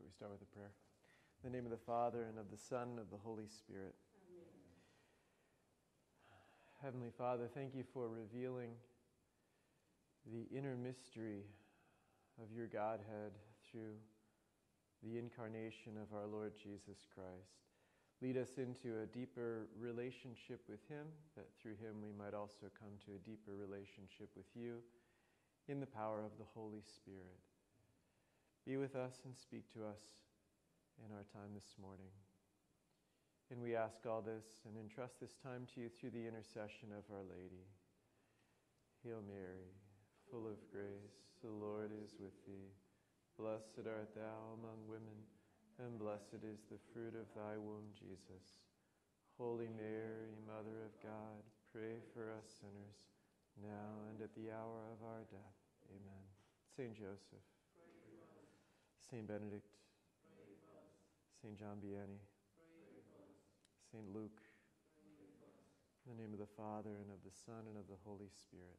We start with a prayer. In the name of the Father, and of the Son, and of the Holy Spirit. Amen. Heavenly Father, thank you for revealing the inner mystery of your Godhead through the incarnation of our Lord Jesus Christ. Lead us into a deeper relationship with Him, that through Him we might also come to a deeper relationship with you in the power of the Holy Spirit. Be with us and speak to us in our time this morning. And we ask all this and entrust this time to you through the intercession of Our Lady. Hail Mary, full of grace, the Lord is with thee. Blessed art thou among women, and blessed is the fruit of thy womb, Jesus. Holy Mary, Mother of God, pray for us sinners, now and at the hour of our death. Amen. Saint Joseph, Saint Benedict, Saint John Vianney, Saint Luke, in the name of the Father, and of the Son, and of the Holy Spirit.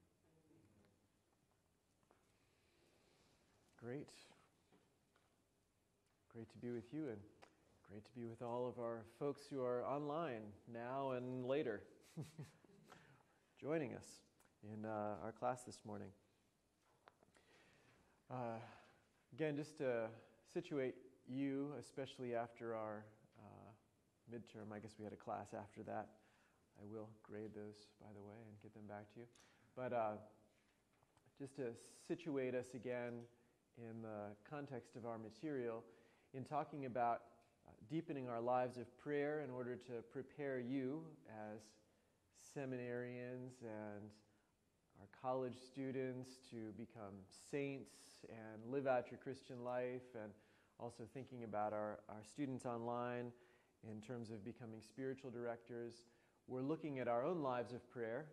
Great. Great to be with you, and great to be with all of our folks who are online now and later, joining us in our class this morning. Again, just to situate you, especially after our midterm, I guess we had a class after that. I will grade those, by the way, and get them back to you. But just to situate us again in the context of our material, in talking about deepening our lives of prayer in order to prepare you as seminarians and our college students to become saints and live out your Christian life, and also thinking about our students online in terms of becoming spiritual directors. We're looking at our own lives of prayer.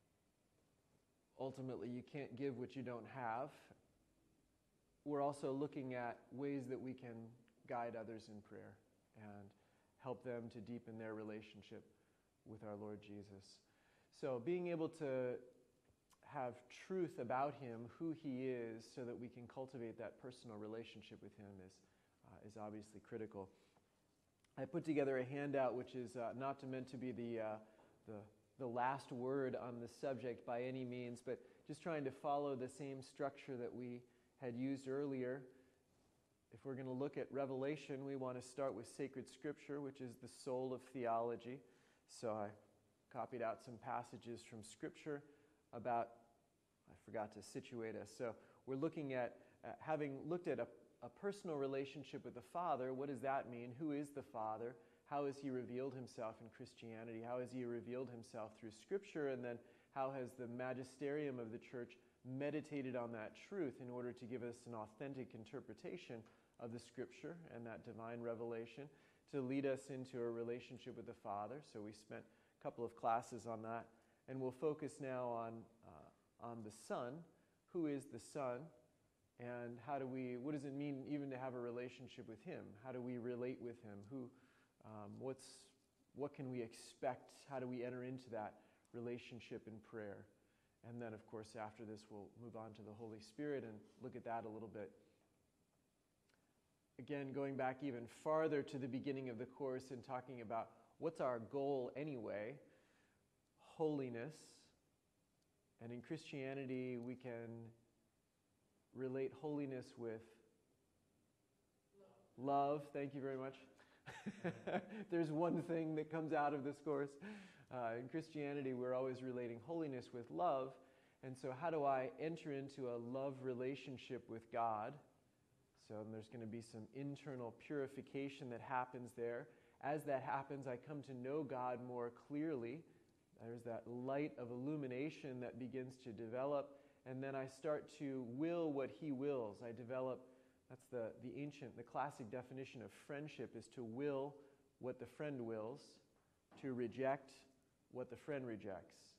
Ultimately, you can't give what you don't have. We're also looking at ways that we can guide others in prayer and help them to deepen their relationship with our Lord Jesus. So being able to have truth about Him, who He is, so that we can cultivate that personal relationship with Him is obviously critical. I put together a handout which is not meant to be the last word on the subject by any means, but just trying to follow the same structure that we had used earlier. If we're going to look at Revelation, we want to start with sacred scripture, which is the soul of theology. So I copied out some passages from scripture about, I forgot to situate us. So we're looking at, having looked at a personal relationship with the Father. What does that mean? Who is the Father? How has He revealed Himself in Christianity? How has He revealed Himself through Scripture? And then how has the magisterium of the Church meditated on that truth in order to give us an authentic interpretation of the Scripture and that divine revelation to lead us into a relationship with the Father? So we spent a couple of classes on that. And we'll focus now on the Son. Who is the Son? And what does it mean even to have a relationship with Him? How do we relate with Him? What can we expect? How do we enter into that relationship in prayer? And then, of course, after this, we'll move on to the Holy Spirit and look at that a little bit. Again, going back even farther to the beginning of the course and talking about what's our goal anyway? Holiness. And in Christianity, we can relate holiness with love. Thank you very much. There's one thing that comes out of this course. In Christianity, we're always relating holiness with love. And so how do I enter into a love relationship with God? So there's going to be some internal purification that happens there. As that happens, I come to know God more clearly. There's that light of illumination that begins to develop. And then I start to will what He wills. I develop, that's the classic definition of friendship, is to will what the friend wills, to reject what the friend rejects.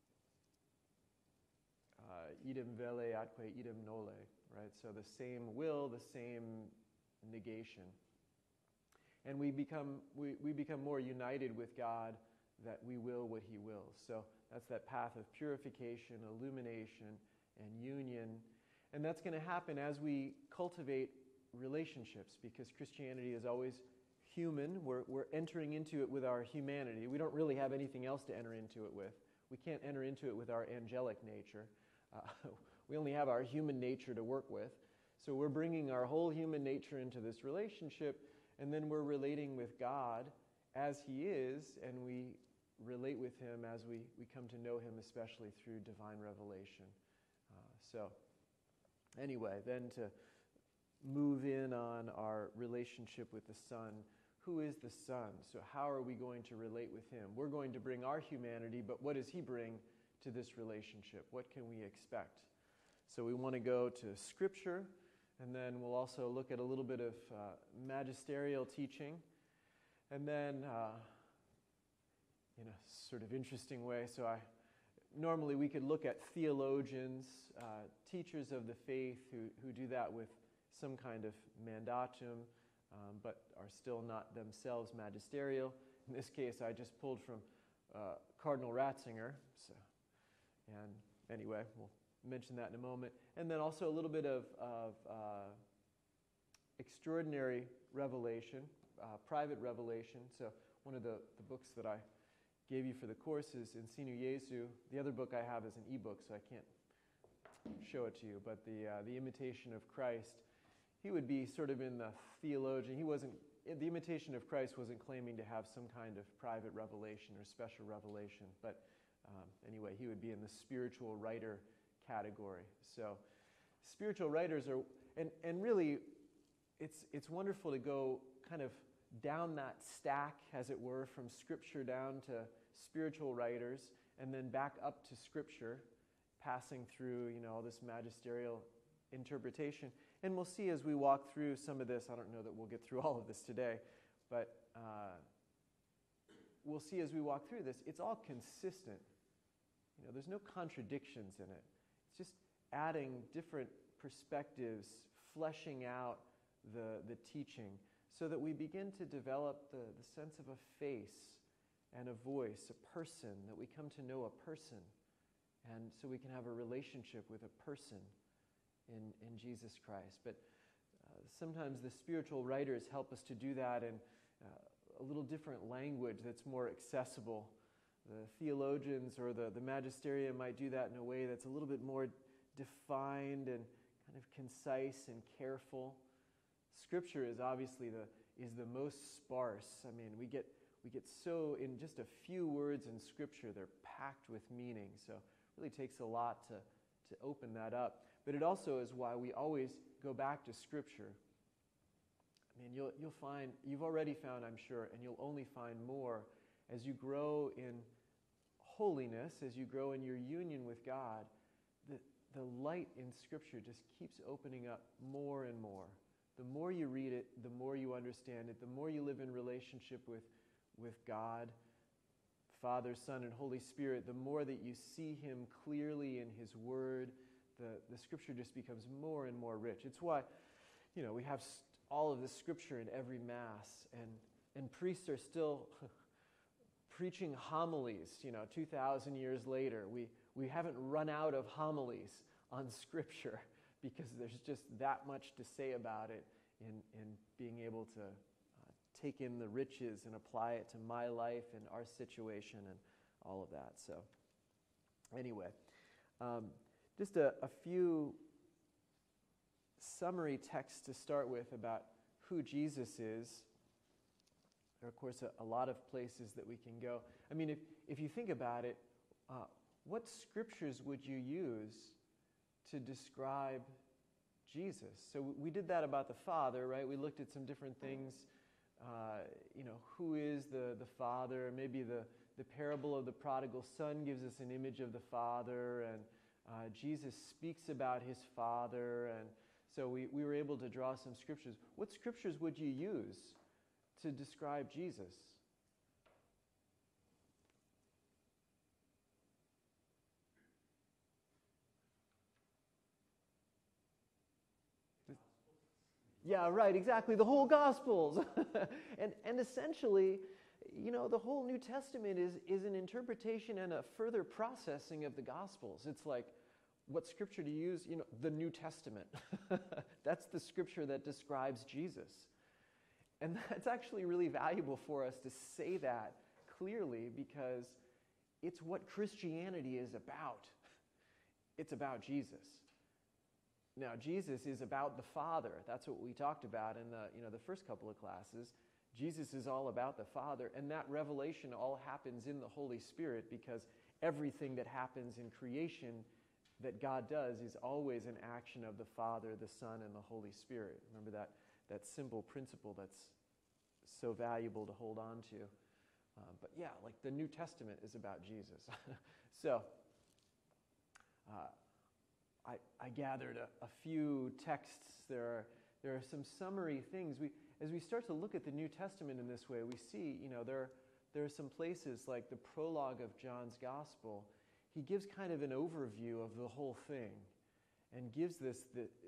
Idem velle atque idem nole, right? So the same will, the same negation. And we become more united with God, that we will what He wills. So that's that path of purification, illumination, and union. And that's going to happen as we cultivate relationships, because Christianity is always human. We're entering into it with our humanity. We don't really have anything else to enter into it with. We can't enter into it with our angelic nature. We only have our human nature to work with. So we're bringing our whole human nature into this relationship, and then we're relating with God as He is, and we relate with Him as we come to know Him, especially through divine revelation. So anyway, then to move in on our relationship with the Son. Who is the Son? So how are we going to relate with Him? We're going to bring our humanity, but what does He bring to this relationship? What can we expect? So we want to go to Scripture, and then we'll also look at a little bit of magisterial teaching, and then in a sort of interesting way, normally we could look at theologians, teachers of the faith who do that with some kind of mandatum, but are still not themselves magisterial. In this case, I just pulled from Cardinal Ratzinger. And anyway, we'll mention that in a moment. And then also a little bit of extraordinary revelation, private revelation. So one of the books that I gave you for the course is Ensino Jesu. The other book I have is an ebook, so I can't show it to you. But the Imitation of Christ, he would be sort of in the theologian. The Imitation of Christ wasn't claiming to have some kind of private revelation or special revelation. But anyway, he would be in the spiritual writer category. So spiritual writers are, and really, it's wonderful to go kind of down that stack, as it were, from Scripture down to spiritual writers, and then back up to Scripture, passing through, all this magisterial interpretation. And we'll see as we walk through some of this. I don't know that we'll get through all of this today, but we'll see as we walk through this, it's all consistent. There's no contradictions in it. It's just adding different perspectives, fleshing out the teaching, so that we begin to develop the sense of a face and a voice, a person, that we come to know a person, and so we can have a relationship with a person in Jesus Christ. But sometimes the spiritual writers help us to do that in a little different language that's more accessible. The theologians or the magisterium might do that in a way that's a little bit more defined and kind of concise and careful. Scripture is obviously the most sparse. I mean, we get so, in just a few words in Scripture, they're packed with meaning. So it really takes a lot to open that up. But it also is why we always go back to Scripture. I mean, you'll find, you've already found, I'm sure, and you'll only find more as you grow in holiness, as you grow in your union with God. The light in Scripture just keeps opening up more and more. The more you read it, the more you understand it, the more you live in relationship with God, Father, Son, and Holy Spirit, the more that you see Him clearly in His Word, the Scripture just becomes more and more rich. It's why, we have all of this Scripture in every Mass, and priests are still preaching homilies, 2,000 years later. We haven't run out of homilies on Scripture, because there's just that much to say about it in being able to take in the riches and apply it to my life and our situation and all of that. So anyway, just a few summary texts to start with about who Jesus is. There are, of course, a lot of places that we can go. I mean, if you think about it, what scriptures would you use to describe Jesus? So we did that about the Father, right? We looked at some different things. Who is the Father? Maybe the parable of the prodigal son gives us an image of the Father, and Jesus speaks about His Father, and so we were able to draw some scriptures. What scriptures would you use to describe Jesus? Yeah, right, exactly. The whole Gospels. and essentially, the whole New Testament is an interpretation and a further processing of the Gospels. It's like, what scripture to use? The New Testament. That's the scripture that describes Jesus. And that's actually really valuable for us to say that clearly, because it's what Christianity is about. It's about Jesus. Now, Jesus is about the Father. That's what we talked about in the first couple of classes. Jesus is all about the Father, and that revelation all happens in the Holy Spirit, because everything that happens in creation that God does is always an action of the Father, the Son, and the Holy Spirit. Remember that simple principle that's so valuable to hold on to. But yeah, like the New Testament is about Jesus. So, I gathered a few texts. There are some summary things. As we start to look at the New Testament in this way, we see, there are some places like the prologue of John's Gospel. He gives kind of an overview of the whole thing and gives this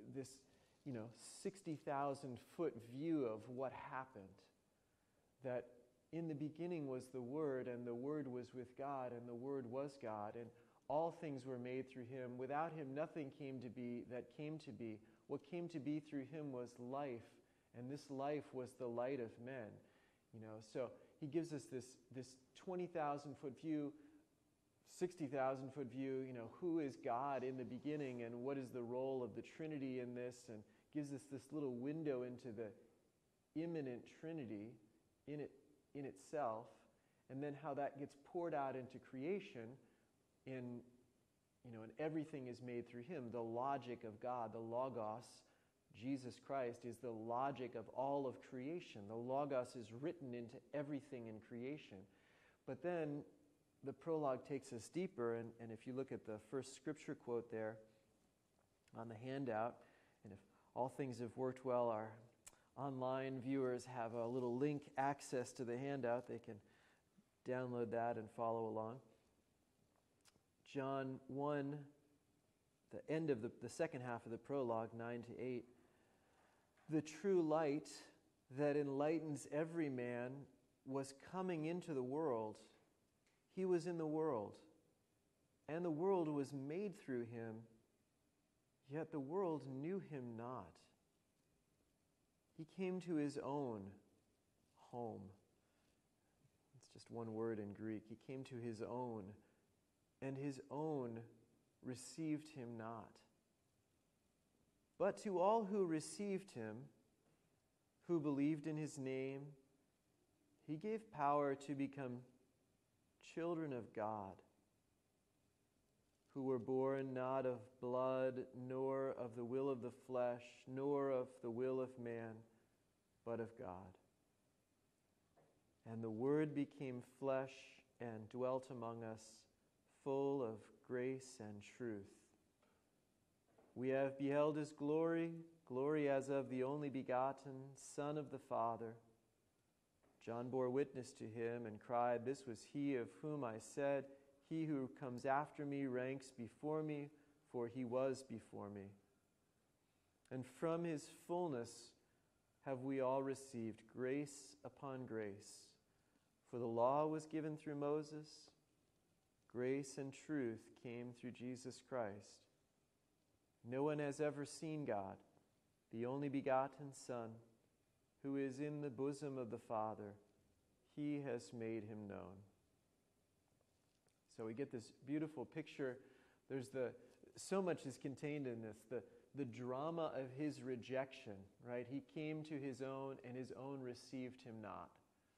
60,000-foot view of what happened. That in the beginning was the Word, and the Word was with God, and the Word was God, and all things were made through Him. Without Him, nothing came to be that came to be. What came to be through Him was life, and this life was the light of men. So he gives us this 20,000-foot view, 60,000-foot view. Who is God in the beginning, and what is the role of the Trinity in this, and gives us this little window into the immanent Trinity in itself, and then how that gets poured out into creation. And everything is made through Him. The logic of God, the Logos, Jesus Christ, is the logic of all of creation. The Logos is written into everything in creation. But then the prologue takes us deeper, and if you look at the first scripture quote there on the handout, and if all things have worked well, our online viewers have a little link access to the handout. They can download that and follow along. John 1, the end of the second half of the prologue, 9-8. The true light that enlightens every man was coming into the world. He was in the world, and the world was made through Him, yet the world knew Him not. He came to His own home. It's just one word in Greek. He came to His own, and His own received Him not. But to all who received Him, who believed in His name, He gave power to become children of God, who were born not of blood, nor of the will of the flesh, nor of the will of man, but of God. And the Word became flesh and dwelt among us, full of grace and truth. We have beheld His glory, glory as of the only begotten Son of the Father. John bore witness to Him and cried, "This was He of whom I said, He who comes after me ranks before me, for He was before me." And from His fullness have we all received grace upon grace. For the law was given through Moses, grace and truth came through Jesus Christ. No one has ever seen God, the only begotten Son, who is in the bosom of the Father. He has made Him known. So we get this beautiful picture. So much is contained in this. The drama of His rejection, right? He came to His own, and His own received Him not.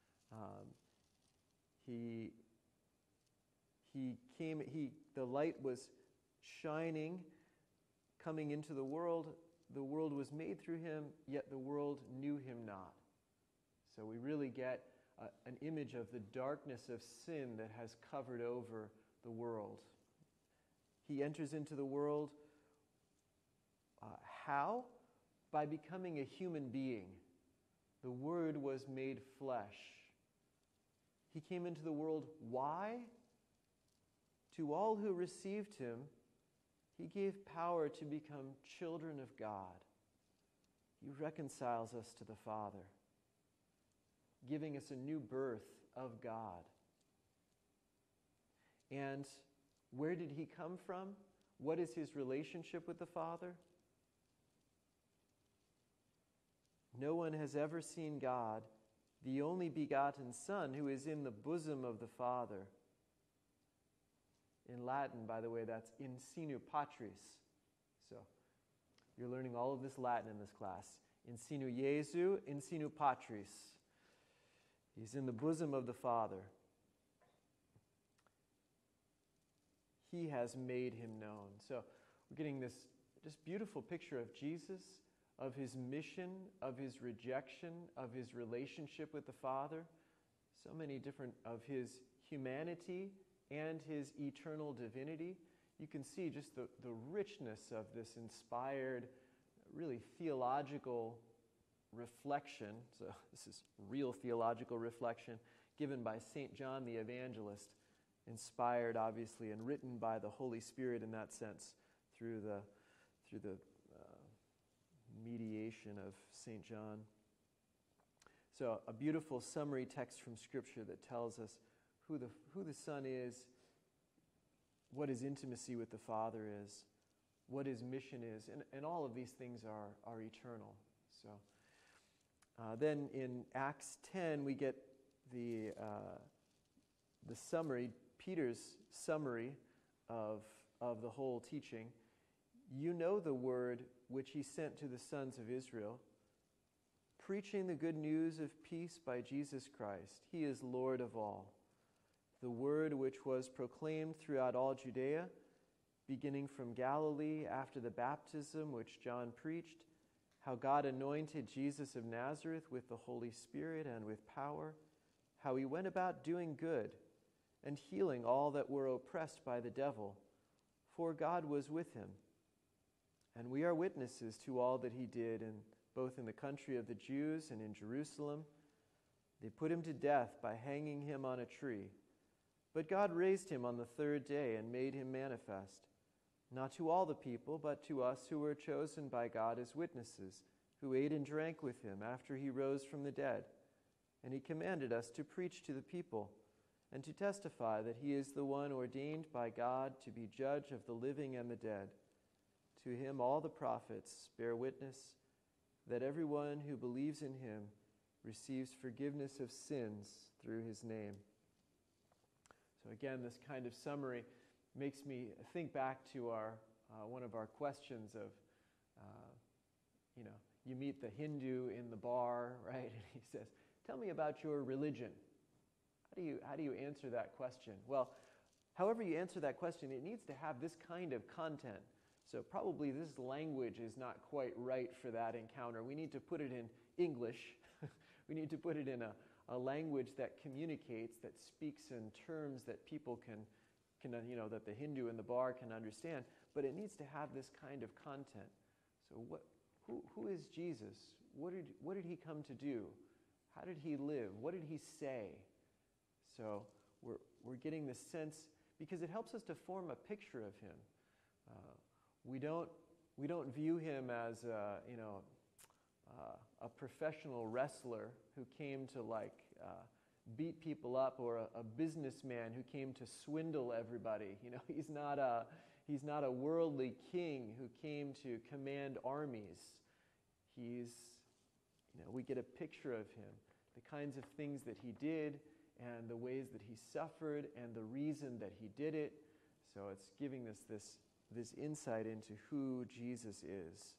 The light was shining, coming into the world. The world was made through Him, yet the world knew Him not. So we really get an image of the darkness of sin that has covered over the world. He enters into the world. How? By becoming a human being. The Word was made flesh. He came into the world. Why? To all who received Him, He gave power to become children of God. He reconciles us to the Father, giving us a new birth of God. And where did He come from? What is his relationship with the Father? No one has ever seen God, the only begotten Son, who is in the bosom of the Father. In Latin, by the way, that's in sinu patris. So, you're learning all of this Latin in this class. In sinu Jesu, in sinu patris. He's in the bosom of the Father. He has made him known. So, we're getting this just beautiful picture of Jesus, of his mission, of his rejection, of his relationship with the Father. So many different of his humanity and his eternal divinity. You can see just the richness of this inspired, really theological reflection. So this is real theological reflection given by St. John the Evangelist, inspired obviously and written by the Holy Spirit in that sense through the mediation of St. John. So a beautiful summary text from Scripture that tells us who the Son is, what his intimacy with the Father is, what his mission is, and all of these things are eternal. So then in Acts 10 we get the summary, Peter's summary of the whole teaching. You know the word which he sent to the sons of Israel, preaching the good news of peace by Jesus Christ. He is Lord of all. The word which was proclaimed throughout all Judea, beginning from Galilee after the baptism which John preached, how God anointed Jesus of Nazareth with the Holy Spirit and with power, how he went about doing good and healing all that were oppressed by the devil, for God was with him. And we are witnesses to all that he did, both in the country of the Jews and in Jerusalem. They put him to death by hanging him on a tree. But God raised him on the third day and made him manifest, not to all the people, but to us who were chosen by God as witnesses, who ate and drank with him after he rose from the dead. And he commanded us to preach to the people and to testify that he is the one ordained by God to be judge of the living and the dead. To him all the prophets bear witness that everyone who believes in him receives forgiveness of sins through his name. So again, this kind of summary makes me think back to our one of our questions of, you meet the Hindu in the bar, right? And he says, tell me about your religion. How do you answer that question? Well, however you answer that question, it needs to have this kind of content. So probably this language is not quite right for that encounter. We need to put it in English. We need to put it in a language that communicates, that speaks in terms that people can that the Hindu in the bar can understand. But it needs to have this kind of content. So who is Jesus? What did he come to do? How did he live? What did he say? So we're getting this sense, because it helps us to form a picture of him. We don't view him as a professional wrestler who came to beat people up, or a businessman who came to swindle everybody. He's not a worldly king who came to command armies. We get a picture of him, the kinds of things that he did, and the ways that he suffered, and the reason that he did it. So it's giving us this insight into who Jesus is.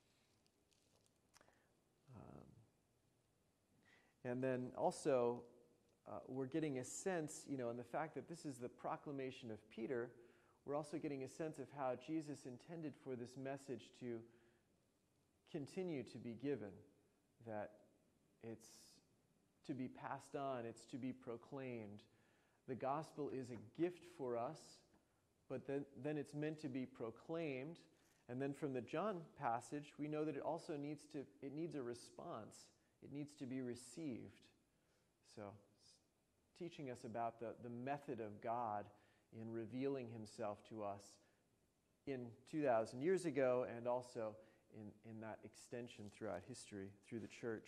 And then also, we're getting a sense, in the fact that this is the proclamation of Peter, we're also getting a sense of how Jesus intended for this message to continue to be given, that it's to be passed on, it's to be proclaimed. The gospel is a gift for us, but then it's meant to be proclaimed. And then from the John passage, we know that it also needs a response. It needs to be received. So it's teaching us about the method of God in revealing himself to us in 2,000 years ago, and also in that extension throughout history, through the church.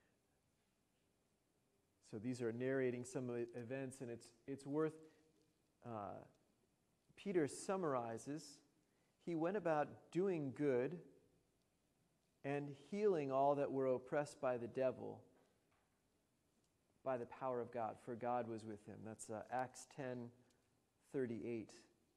So these are narrating some of the events, and it's worth Peter summarizes, he went about doing good and healing all that were oppressed by the devil by the power of God, for God was with him. That's Acts 10:38.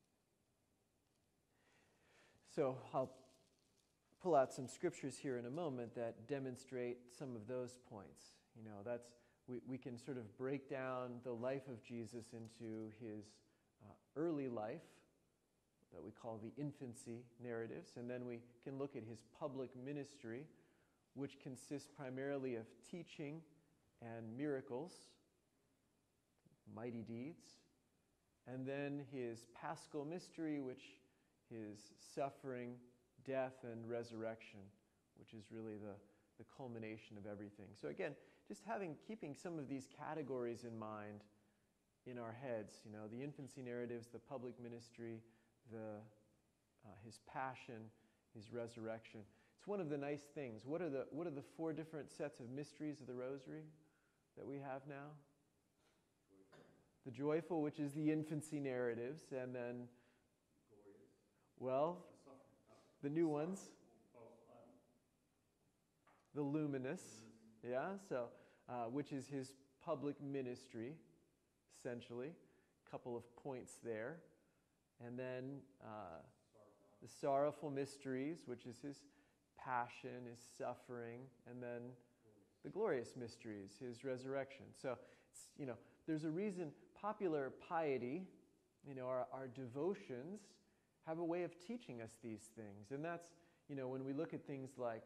So I'll pull out some scriptures here in a moment that demonstrate some of those points. You know, we can sort of break down the life of Jesus into his early life, that we call the infancy narratives, and then we can look at his public ministry, which consists primarily of teaching and miracles, mighty deeds, and then his paschal mystery, which is suffering, death, and resurrection, which is really the culmination of everything. So again, just keeping some of these categories in mind in our heads, you know, the infancy narratives, the public ministry, his passion, his resurrection. It's one of the nice things. What are the four different sets of mysteries of the Rosary that we have now? The joyful, which is the infancy narratives, and then, well, the new ones. The luminous, yeah, so, which is his public ministry, essentially. A couple of points there. And then the sorrowful mysteries, which is his passion, his suffering, and then the glorious mysteries, his resurrection. So, it's, you know, there's a reason popular piety, you know, our devotions have a way of teaching us these things. And that's, you know, when we look at things like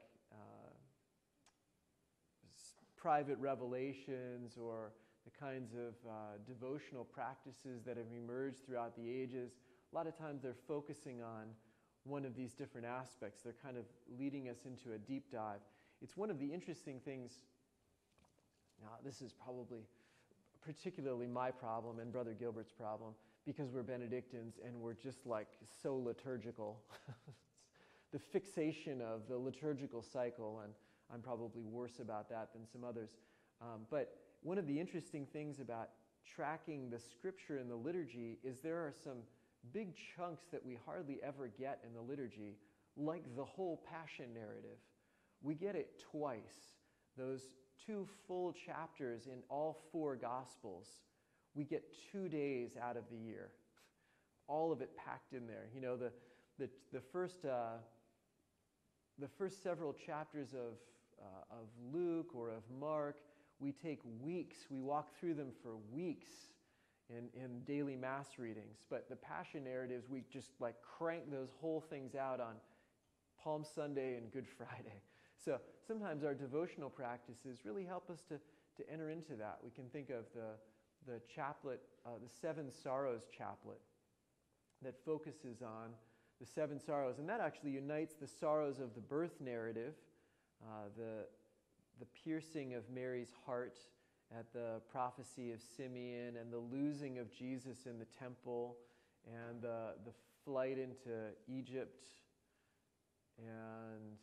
private revelations or the kinds of devotional practices that have emerged throughout the ages, a lot of times they're focusing on one of these different aspects. They're kind of leading us into a deep dive. It's one of the interesting things. Now, this is probably particularly my problem and Brother Gilbert's problem, because we're Benedictines and we're just like so liturgical. The fixation of the liturgical cycle, and I'm probably worse about that than some others. But one of the interesting things about tracking the scripture in the liturgy is there are some big chunks that we hardly ever get in the liturgy, like the whole Passion narrative. We get it twice. Those 2 full chapters in all 4 Gospels, we get 2 days out of the year. All of it packed in there. You know, the first several chapters of Luke or of Mark, we take weeks. We walk through them for weeks in daily Mass readings. But the Passion narratives, we just like crank those whole things out on Palm Sunday and Good Friday. So sometimes our devotional practices really help us to enter into that. We can think of the chaplet, the Seven Sorrows chaplet, that focuses on the 7 sorrows. And that actually unites the sorrows of the birth narrative, the piercing of Mary's heart at the prophecy of Simeon, and the losing of Jesus in the temple, and the flight into Egypt, and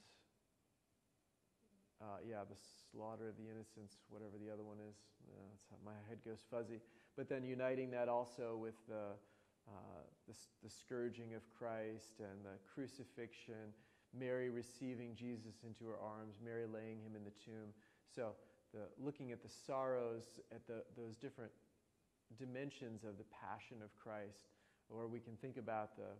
the slaughter of the innocents, whatever the other one is. That's how my head goes fuzzy. But then uniting that also with the scourging of Christ and the crucifixion, Mary receiving Jesus into her arms, Mary laying him in the tomb. So looking at the sorrows, at those different dimensions of the passion of Christ. Or we can think about the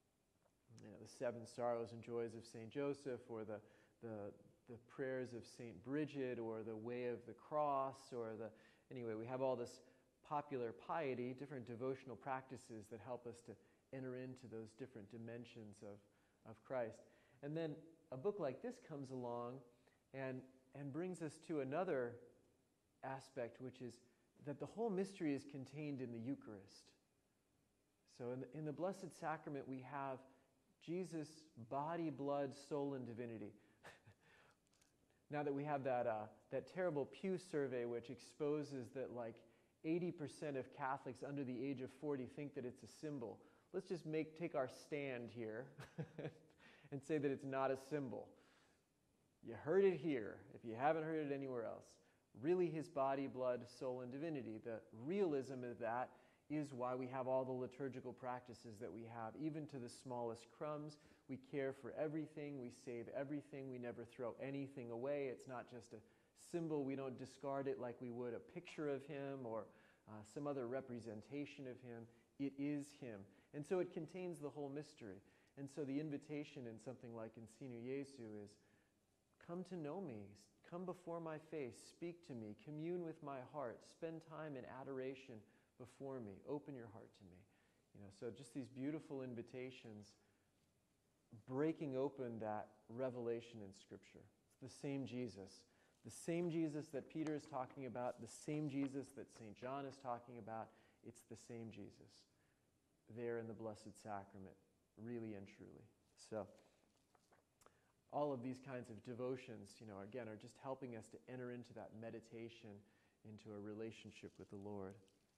7 sorrows and joys of St. Joseph, or the prayers of St. Bridget, or the way of the cross, anyway, we have all this popular piety, different devotional practices that help us to enter into those different dimensions of Christ. And then a book like this comes along and brings us to another aspect, which is that the whole mystery is contained in the Eucharist. So in the Blessed Sacrament, we have Jesus' body, blood, soul, and divinity. Now that we have that terrible Pew survey, which exposes that like 80% of Catholics under the age of 40 think that it's a symbol. Let's just take our stand here and say that it's not a symbol. You heard it here, if you haven't heard it anywhere else. Really his body, blood, soul, and divinity. The realism of that is why we have all the liturgical practices that we have, even to the smallest crumbs. We care for everything. We save everything. We never throw anything away. It's not just a symbol. We don't discard it like we would a picture of him or some other representation of him. It is him. And so it contains the whole mystery. And so the invitation in something like Ensino Jesu is, come to know me. Come before my face. Speak to me. Commune with my heart. Spend time in adoration before me. Open your heart to me. So just these beautiful invitations, breaking open that revelation in Scripture. It's the same Jesus. The same Jesus that Peter is talking about, the same Jesus that St. John is talking about, it's the same Jesus there in the Blessed Sacrament, really and truly. So all of these kinds of devotions, again, are just helping us to enter into that meditation, into a relationship with the Lord.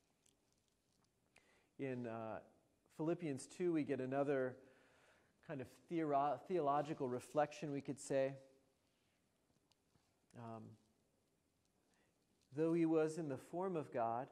In Philippians 2, we get another kind of theological reflection, we could say. Though he was in the form of God,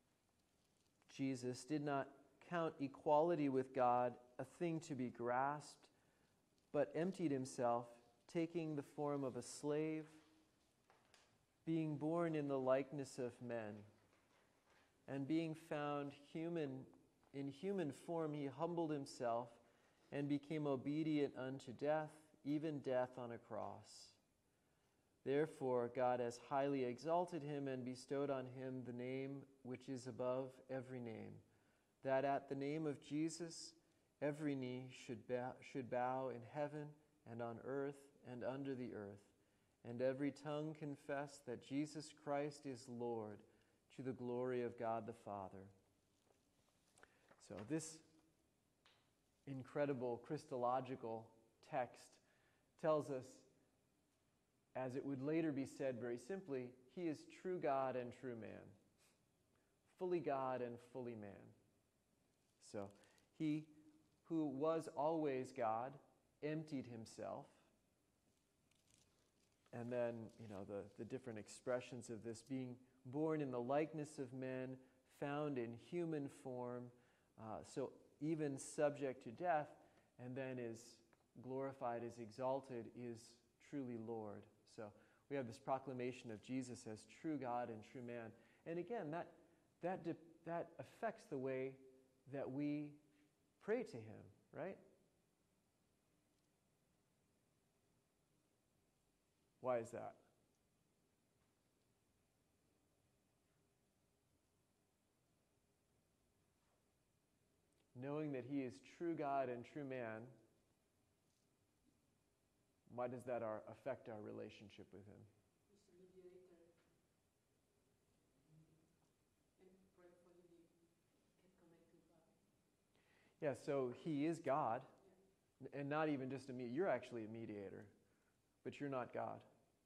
Jesus did not count equality with God a thing to be grasped, but emptied himself, taking the form of a slave, being born in the likeness of men, and being found in human form, he humbled himself and became obedient unto death, even death on a cross. Therefore, God has highly exalted him and bestowed on him the name which is above every name, that at the name of Jesus every knee should bow in heaven and on earth and under the earth, and every tongue confess that Jesus Christ is Lord, to the glory of God the Father. So this incredible Christological text tells us, as it would later be said very simply, he is true God and true man. Fully God and fully man. So he who was always God emptied himself. And then, the different expressions of this, being born in the likeness of men, found in human form, so even subject to death, and then is glorified, is exalted, is truly Lord. So we have this proclamation of Jesus as true God and true man. And again, that affects the way that we pray to him, right? Why is that? Knowing that he is true God and true man, why does that affect our relationship with him? He's the mediator. And pray for him, he can connect with God. Yeah, so he is God, and not even just a mediator. You're actually a mediator, but you're not God.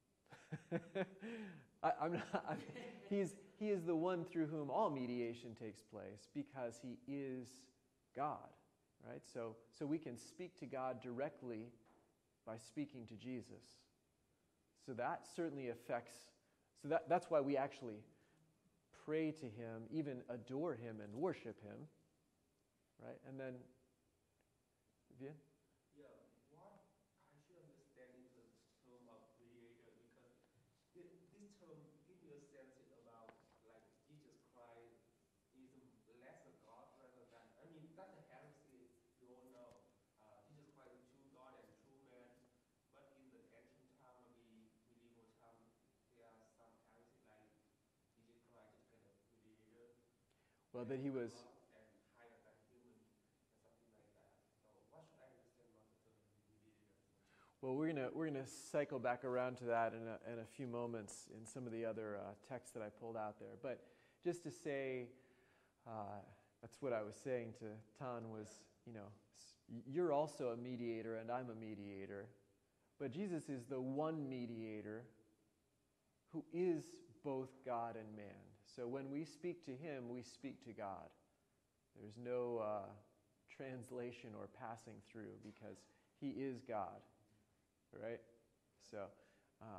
He is the one through whom all mediation takes place, because he is God, right? So we can speak to God directly by speaking to Jesus. So that certainly affects, that's why we actually pray to him, even adore him and worship him, right? And then, Vian? Yeah, what I should understand into the term of mediator, because this term gives me a sense about like Jesus Christ is less a God rather than, that's a heresy, you all know. Jesus Christ is true God and true man, but in the ancient time, maybe medieval time, there are some heresy like Jesus Christ is kind of mediator. Well, that he was... and higher than human, and something like that. So what should I understand about the term mediator? Well, we're gonna cycle back around to that in a few moments in some of the other texts that I pulled out there. But just to say, that's what I was saying to Tan was, you're also a mediator and I'm a mediator, but Jesus is the one mediator who is both God and man. So when we speak to him, we speak to God. There's no translation or passing through, because he is God, right? So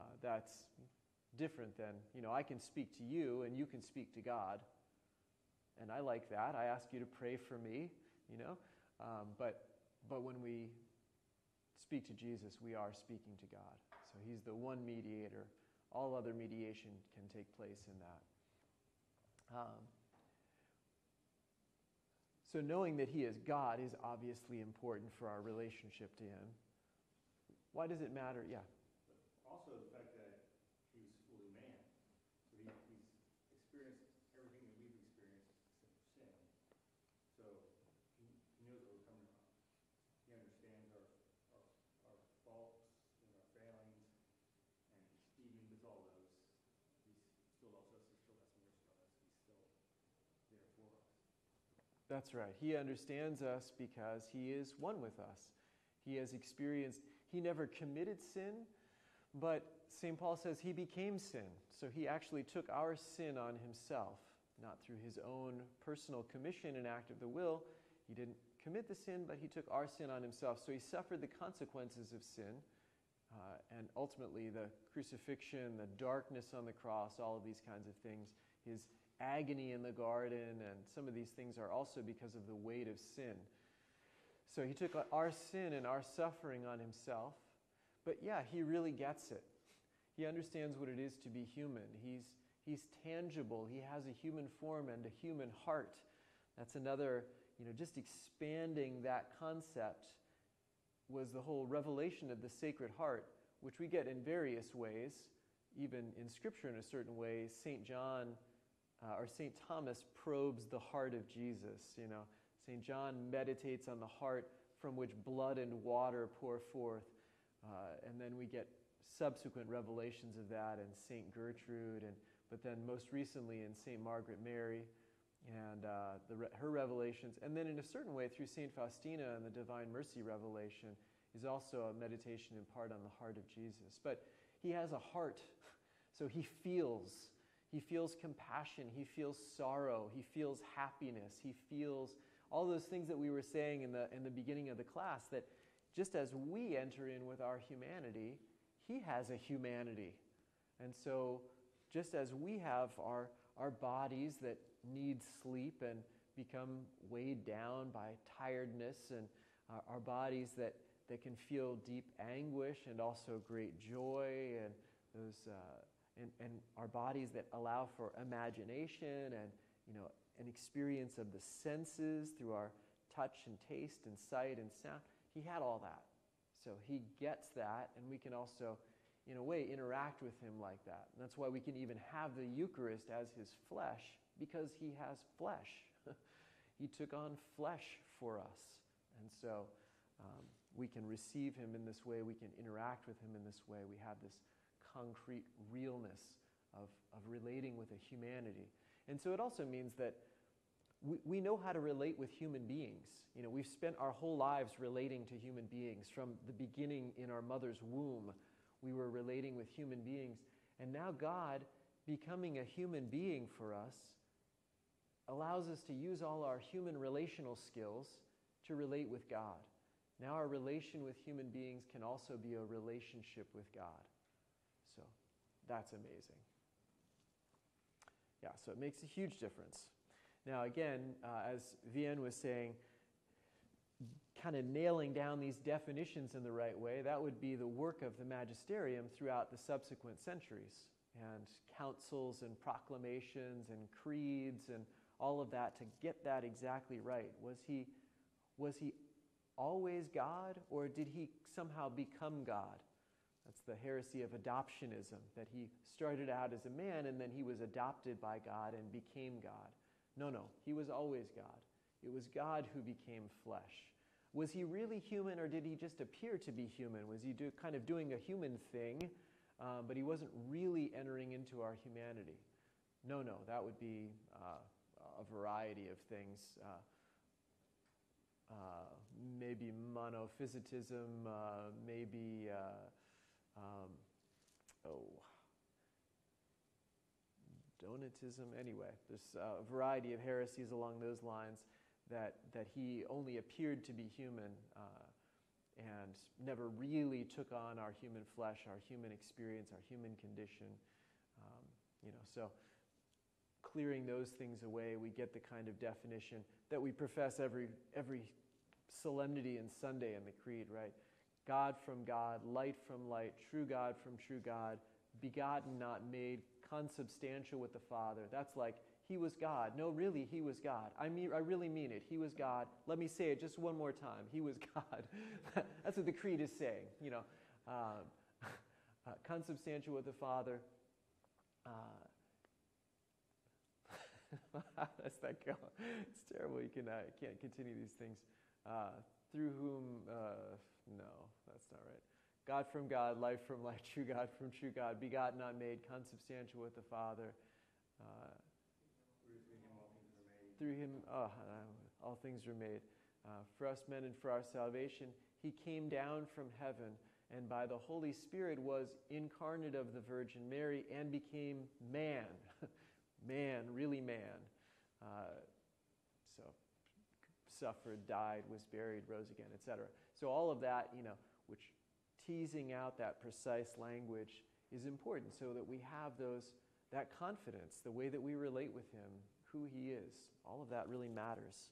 that's different than, I can speak to you and you can speak to God, and I like that. I ask you to pray for me, you know. But when we speak to Jesus, we are speaking to God. So he's the one mediator. All other mediation can take place in that. So knowing that he is God is obviously important for our relationship to him. Why does it matter? Yeah. But also the fact that he was fully man. So he's experienced everything that we've experienced except for sin. So he knows where we're coming from. He understands our faults and our failings. And even with all those, he still loves us. He still has mercy on us. He's still there for us. That's right. He understands us because he is one with us. He has experienced, he never committed sin, but St. Paul says he became sin. So he actually took our sin on himself, not through his own personal commission and act of the will. He didn't commit the sin, but he took our sin on himself. So he suffered the consequences of sin, and ultimately the crucifixion, the darkness on the cross, all of these kinds of things, his agony in the garden, and some of these things are also because of the weight of sin. So he took our sin and our suffering on himself. But yeah, he really gets it. He understands what it is to be human. He's tangible. He has a human form and a human heart. That's another, just expanding that concept was the whole revelation of the Sacred Heart, which we get in various ways, even in Scripture in a certain way. St. Thomas probes the heart of Jesus, St. John meditates on the heart from which blood and water pour forth. And then we get subsequent revelations of that in St. Gertrude, but then most recently in St. Margaret Mary and her revelations. And then in a certain way through St. Faustina and the Divine Mercy revelation is also a meditation in part on the heart of Jesus. But he has a heart, so he feels. He feels compassion. He feels sorrow. He feels happiness. He feels all those things that we were saying in the beginning of the class, that just as we enter in with our humanity, he has a humanity. And so just as we have our bodies that need sleep and become weighed down by tiredness, and our bodies that can feel deep anguish and also great joy, and those and our bodies that allow for imagination and an experience of the senses through our touch and taste and sight and sound. He had all that. So he gets that, and we can also, in a way, interact with him like that. And that's why we can even have the Eucharist as his flesh, because he has flesh. He took on flesh for us. And so we can receive him in this way. We can interact with him in this way. We have this concrete realness of relating with a humanity. And so it also means that we know how to relate with human beings. We've spent our whole lives relating to human beings. From the beginning in our mother's womb, we were relating with human beings. And now God, becoming a human being for us, allows us to use all our human relational skills to relate with God. Now our relation with human beings can also be a relationship with God. So that's amazing. Yeah, so it makes a huge difference. Now again, as Vian was saying, kind of nailing down these definitions in the right way, that would be the work of the magisterium throughout the subsequent centuries, and councils and proclamations and creeds and all of that to get that exactly right. Was he always God, or did he somehow become God? That's the heresy of adoptionism, that he started out as a man and then he was adopted by God and became God. No, he was always God. It was God who became flesh. Was he really human, or did he just appear to be human? Was he kind of doing a human thing, but he wasn't really entering into our humanity? No, that would be a variety of things. Maybe monophysitism, maybe Donatism. Anyway, there's a variety of heresies along those lines that he only appeared to be human and never really took on our human flesh, our human experience, our human condition. So clearing those things away, we get the kind of definition that we profess every solemnity and Sunday in the Creed, right? God from God, light from light, true God from true God, begotten, not made, consubstantial with the Father. That's like, he was God. No, really, he was God. I really mean it. He was God. Let me say it just one more time. He was God. That's what the Creed is saying. Consubstantial with the Father. How does that go? It's terrible. You can't continue these things. Through whom, no, that's not right. God from God, life from life, true God from true God, begotten, not made, consubstantial with the Father. Through him, all things were made. For us men and for our salvation, he came down from heaven, and by the Holy Spirit was incarnate of the Virgin Mary and became man. Man, really man. So suffered, died, was buried, rose again, etc. So all of that, which teasing out that precise language is important so that we have that confidence, the way that we relate with him, who he is. All of that really matters.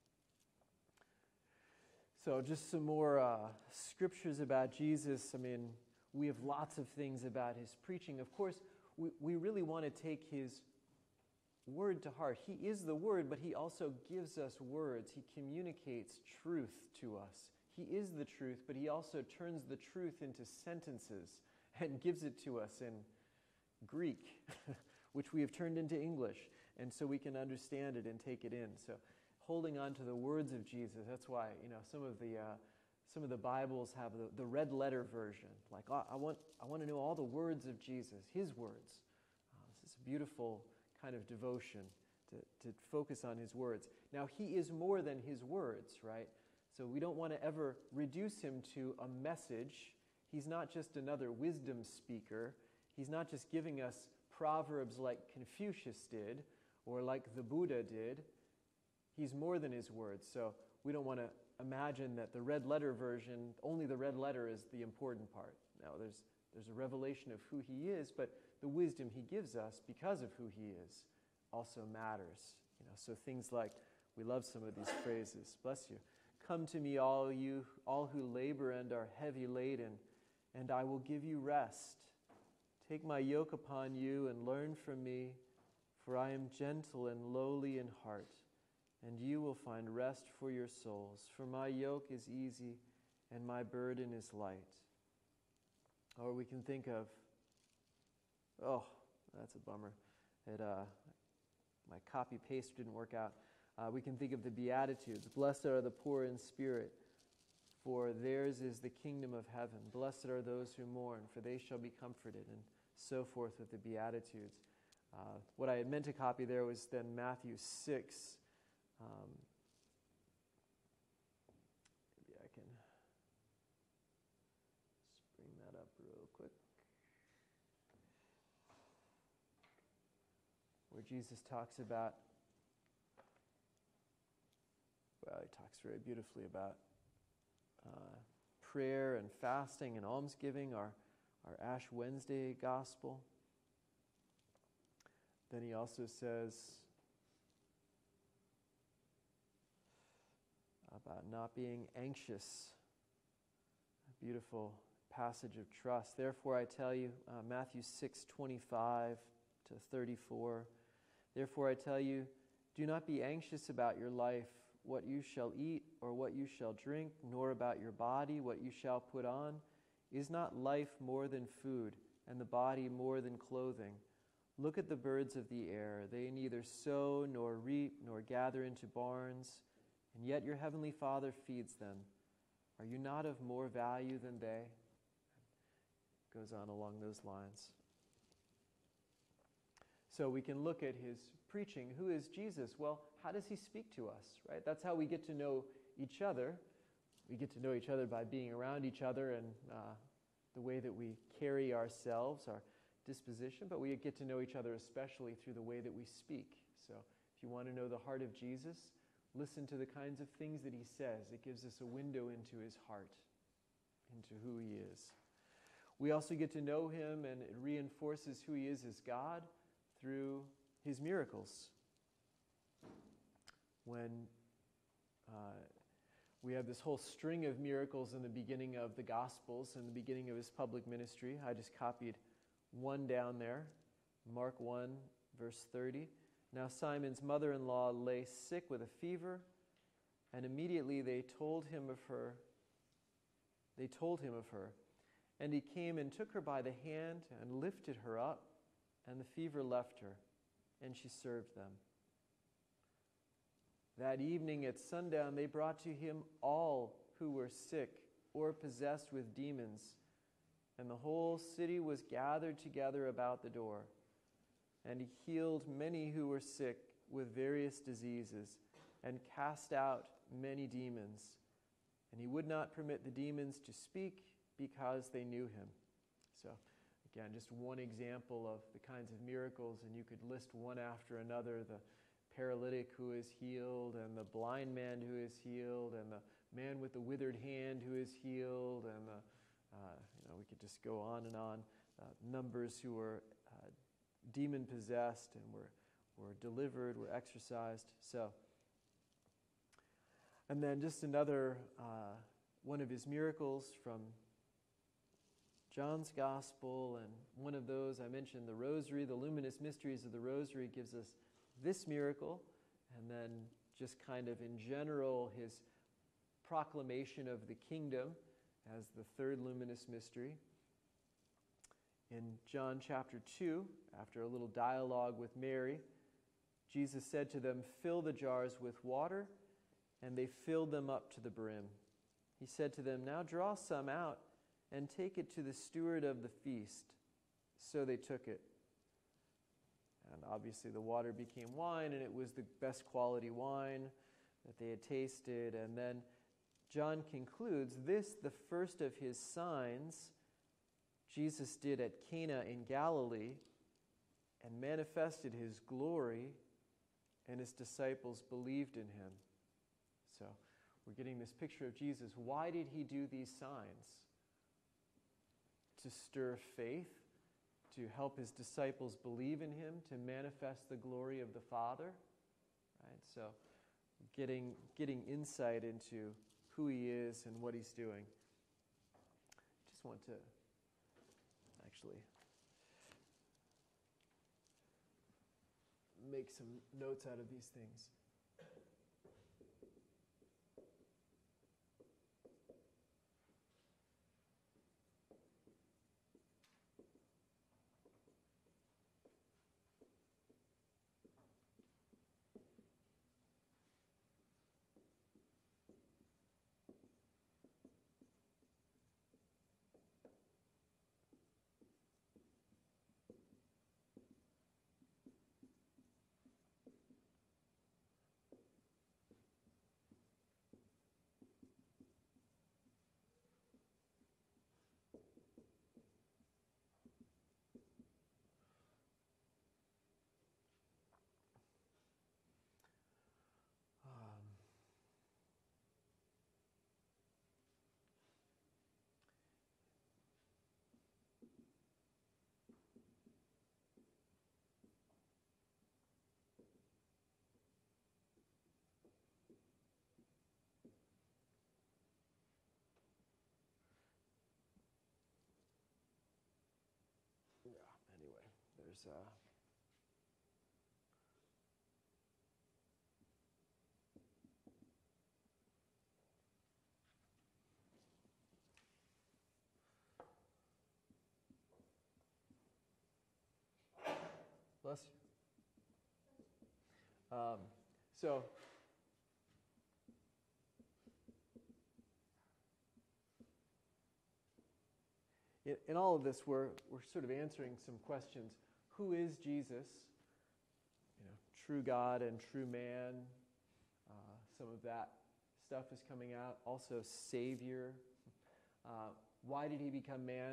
So just some more scriptures about Jesus. We have lots of things about his preaching. Of course, we really want to take his word to heart. He is the word, but he also gives us words. He communicates truth to us. He is the truth, but he also turns the truth into sentences and gives it to us in Greek, which we have turned into English, and so we can understand it and take it in. So holding on to the words of Jesus, that's why some of the Bibles have the red letter version. Like, I want to know all the words of Jesus, his words. This is a beautiful kind of devotion to focus on his words. Now, he is more than his words, right? So we don't want to ever reduce him to a message. He's not just another wisdom speaker. He's not just giving us proverbs like Confucius did or like the Buddha did. He's more than his words. So we don't want to imagine that the red letter version, only the red letter is the important part. Now, there's a revelation of who he is, but the wisdom he gives us because of who he is also matters. So things like, we love some of these phrases. Bless you. Come to me, all who labor and are heavy laden, and I will give you rest. Take my yoke upon you and learn from me, for I am gentle and lowly in heart, and you will find rest for your souls. For my yoke is easy and my burden is light. Or we can think of, oh, that's a bummer. My copy-paste didn't work out. We can think of the Beatitudes. Blessed are the poor in spirit, for theirs is the kingdom of heaven. Blessed are those who mourn, for they shall be comforted, and so forth with the Beatitudes. What I had meant to copy there was then Matthew 6. Maybe I can just bring that up real quick. Where Jesus talks about, he talks very beautifully about prayer and fasting and almsgiving, our Ash Wednesday gospel. Then he also says about not being anxious. A beautiful passage of trust. Therefore I tell you, Matthew 6:25 to 34. Therefore I tell you, do not be anxious about your life, what you shall eat or what you shall drink, nor about your body, what you shall put on. Is not life more than food, and the body more than clothing? Look at the birds of the air. They neither sow nor reap nor gather into barns, and yet your heavenly Father feeds them. Are you not of more value than they? Goes on along those lines. So we can look at his preaching. Who is Jesus? Well, how does he speak to us, right? That's how we get to know each other. We get to know each other by being around each other and the way that we carry ourselves, our disposition, but we get to know each other especially through the way that we speak. So if you want to know the heart of Jesus, listen to the kinds of things that he says. It gives us a window into his heart, into who he is. We also get to know him, and it reinforces who he is as God through his miracles. When we have this whole string of miracles in the beginning of the Gospels, in the beginning of his public ministry. I just copied one down there, Mark 1, verse 30. Now Simon's mother-in-law lay sick with a fever, and immediately they told him of her. And he came and took her by the hand and lifted her up, and the fever left her, and she served them. That evening at sundown they brought to him all who were sick or possessed with demons, and the whole city was gathered together about the door. And he healed many who were sick with various diseases, and cast out many demons. And he would not permit the demons to speak, because they knew him. So, again, just one example of the kinds of miracles, and you could list one after another, the paralytic who is healed, and the blind man who is healed, and the man with the withered hand who is healed, and we could just go on and on. Numbers who were demon-possessed and were delivered, were exorcised. So, and then just another one of his miracles from John's Gospel, and one of those I mentioned, the Rosary, the luminous mysteries of the Rosary, gives us this miracle, and then just kind of in general his proclamation of the kingdom as the third luminous mystery. In John chapter 2, after a little dialogue with Mary, Jesus said to them, "Fill the jars with water," and they filled them up to the brim. He said to them, "Now draw some out and take it to the steward of the feast." So they took it. And obviously the water became wine, and it was the best quality wine that they had tasted. And then John concludes, this, the first of his signs, Jesus did at Cana in Galilee, and manifested his glory, and his disciples believed in him. So we're getting this picture of Jesus. Why did he do these signs? To stir faith, to help his disciples believe in him, to manifest the glory of the Father. Right? So getting insight into who he is and what he's doing. Just want to actually make some notes out of these things. Anyway, there's bless you. So in all of this, we're sort of answering some questions. Who is Jesus? True God and true man. Some of that stuff is coming out. Also, Savior. Why did he become man?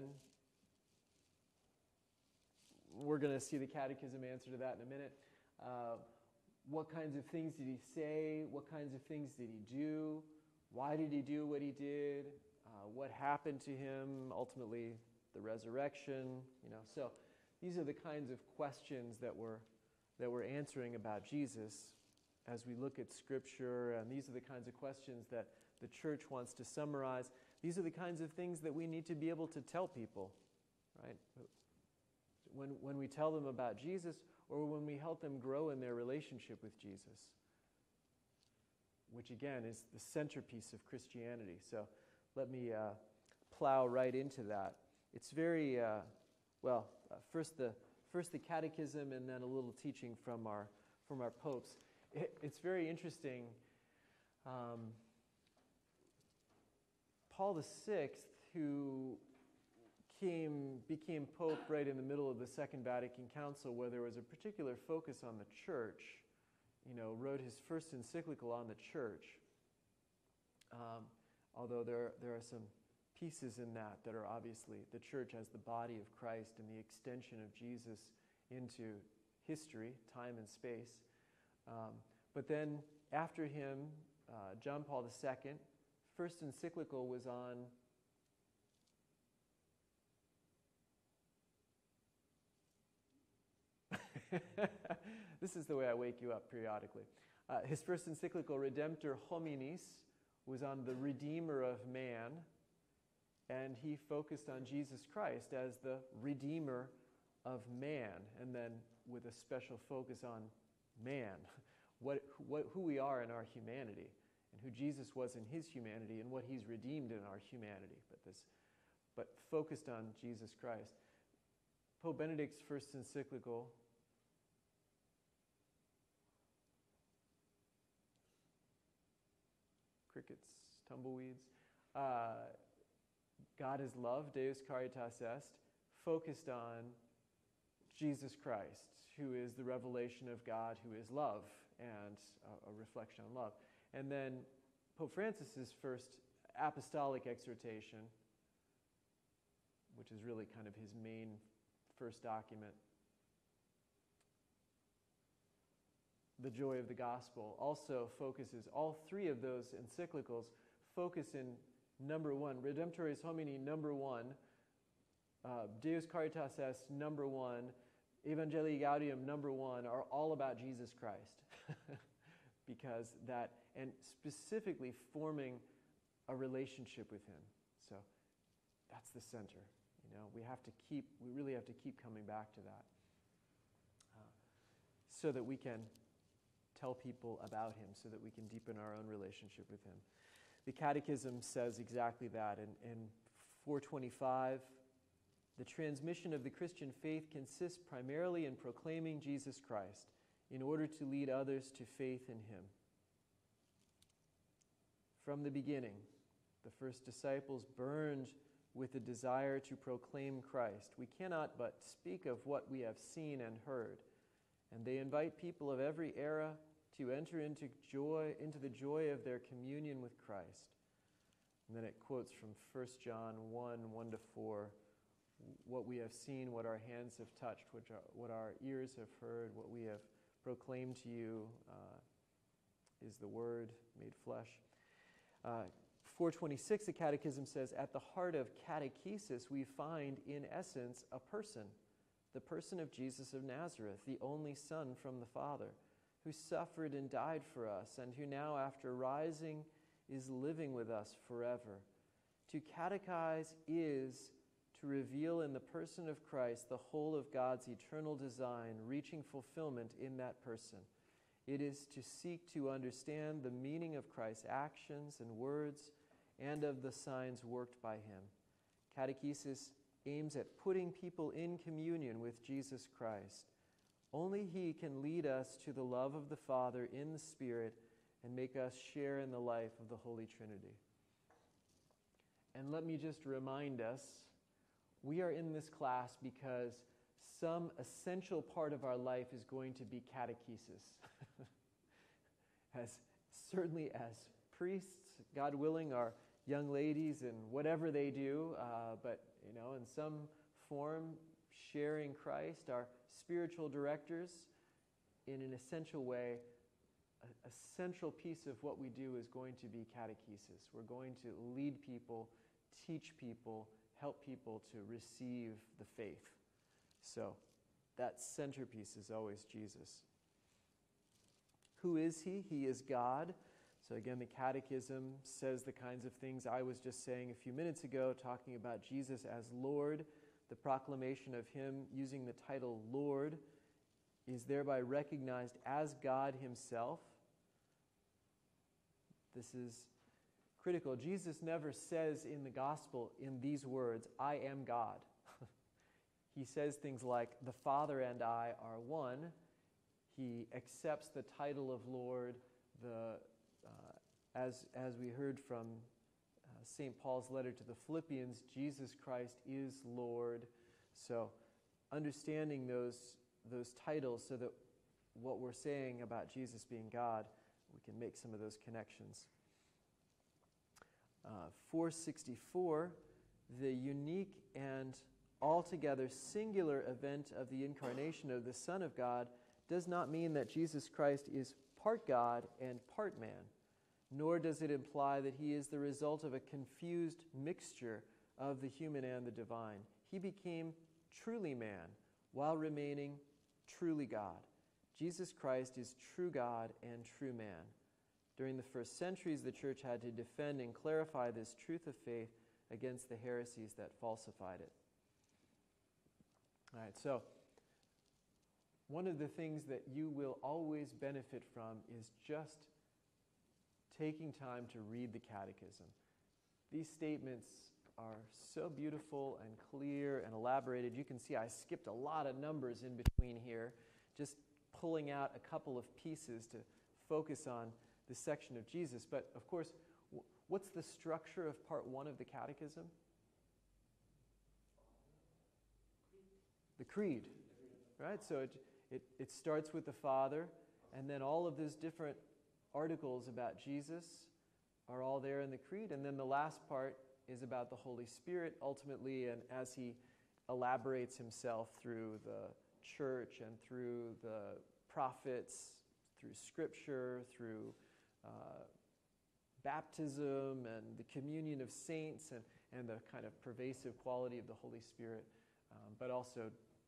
We're going to see the catechism answer to that in a minute. What kinds of things did he say? What kinds of things did he do? Why did he do what he did? What happened to him? Ultimately, the resurrection. So these are the kinds of questions that we're that we're answering about Jesus as we look at Scripture, and these are the kinds of questions that the church wants to summarize. These are the kinds of things that we need to be able to tell people, right? When we tell them about Jesus, or when we help them grow in their relationship with Jesus, which again is the centerpiece of Christianity. So let me plow right into that. It's very, first the catechism and then a little teaching from our popes. It's very interesting. Paul VI, who became Pope right in the middle of the Second Vatican Council, where there was a particular focus on the church, wrote his first encyclical on the church. Although there are some pieces in that are obviously the church as the body of Christ and the extension of Jesus into history, time and space. But then after him, John Paul II, first encyclical was on this is the way I wake you up periodically. His first encyclical, Redemptor Hominis, was on the Redeemer of man, and he focused on Jesus Christ as the Redeemer of man, and then with a special focus on man, who we are in our humanity, and who Jesus was in his humanity, and what he's redeemed in our humanity, but focused on Jesus Christ. Pope Benedict's first encyclical, crickets, tumbleweeds, God is love, Deus Caritas Est, focused on Jesus Christ, who is the revelation of God, who is love, and a reflection on love. And then Pope Francis's first apostolic exhortation, which is really kind of his main first document, The Joy of the Gospel, also focuses, all three of those encyclicals focus in number one, Redemptoris Homini number one, Deus Caritas Est number one, Evangelii Gaudium number one, are all about Jesus Christ. Because that, and specifically forming a relationship with him. So that's the center. We really have to keep coming back to that, so that we can tell people about him, so that we can deepen our own relationship with him. The Catechism says exactly that. In 425, the transmission of the Christian faith consists primarily in proclaiming Jesus Christ in order to lead others to faith in him. From the beginning, the first disciples burned with the desire to proclaim Christ. We cannot but speak of what we have seen and heard, and they invite people of every era to enter into the joy of their communion with Christ. And then it quotes from 1 John 1:1-4, what we have seen, what our hands have touched, what our ears have heard, what we have proclaimed to you is the Word made flesh. 426, the Catechism says, at the heart of catechesis we find, in essence, a person, the person of Jesus of Nazareth, the only Son from the Father, who suffered and died for us, and who now, after rising, is living with us forever. To catechize is to reveal in the person of Christ the whole of God's eternal design, reaching fulfillment in that person. It is to seek to understand the meaning of Christ's actions and words, and of the signs worked by him. Catechesis aims at putting people in communion with Jesus Christ. Only he can lead us to the love of the Father in the Spirit and make us share in the life of the Holy Trinity. And let me just remind us, we are in this class because some essential part of our life is going to be catechesis. Certainly as priests, God willing, our young ladies and whatever they do, but in some form sharing Christ, our spiritual directors, in an essential way, a central piece of what we do is going to be catechesis. We're going to lead people, teach people, help people to receive the faith. So that centerpiece is always Jesus. Who is he? He is God. So again, the Catechism says the kinds of things I was just saying a few minutes ago, talking about Jesus as Lord. The proclamation of him using the title Lord is thereby recognized as God himself. This is critical. Jesus never says in the gospel in these words, I am God. He says things like, the Father and I are one. He accepts the title of Lord. As we heard from St. Paul's letter to the Philippians, Jesus Christ is Lord. So understanding those titles so that what we're saying about Jesus being God, we can make some of those connections. 464, the unique and altogether singular event of the incarnation of the Son of God does not mean that Jesus Christ is part God and part man, nor does it imply that he is the result of a confused mixture of the human and the divine. He became truly man while remaining truly God. Jesus Christ is true God and true man. During the first centuries, the church had to defend and clarify this truth of faith against the heresies that falsified it. All right, so one of the things that you will always benefit from is just taking time to read the Catechism. These statements are so beautiful and clear and elaborated. You can see I skipped a lot of numbers in between here, just pulling out a couple of pieces to focus on this section of Jesus. But of course, what's the structure of part 1 of the Catechism? The Creed, right? So it starts with the Father, and then all of those different articles about Jesus are all there in the Creed, and then the last part is about the Holy Spirit ultimately, and as he elaborates himself through the church and through the prophets, through Scripture, through baptism and the communion of saints and the kind of pervasive quality of the Holy Spirit, but also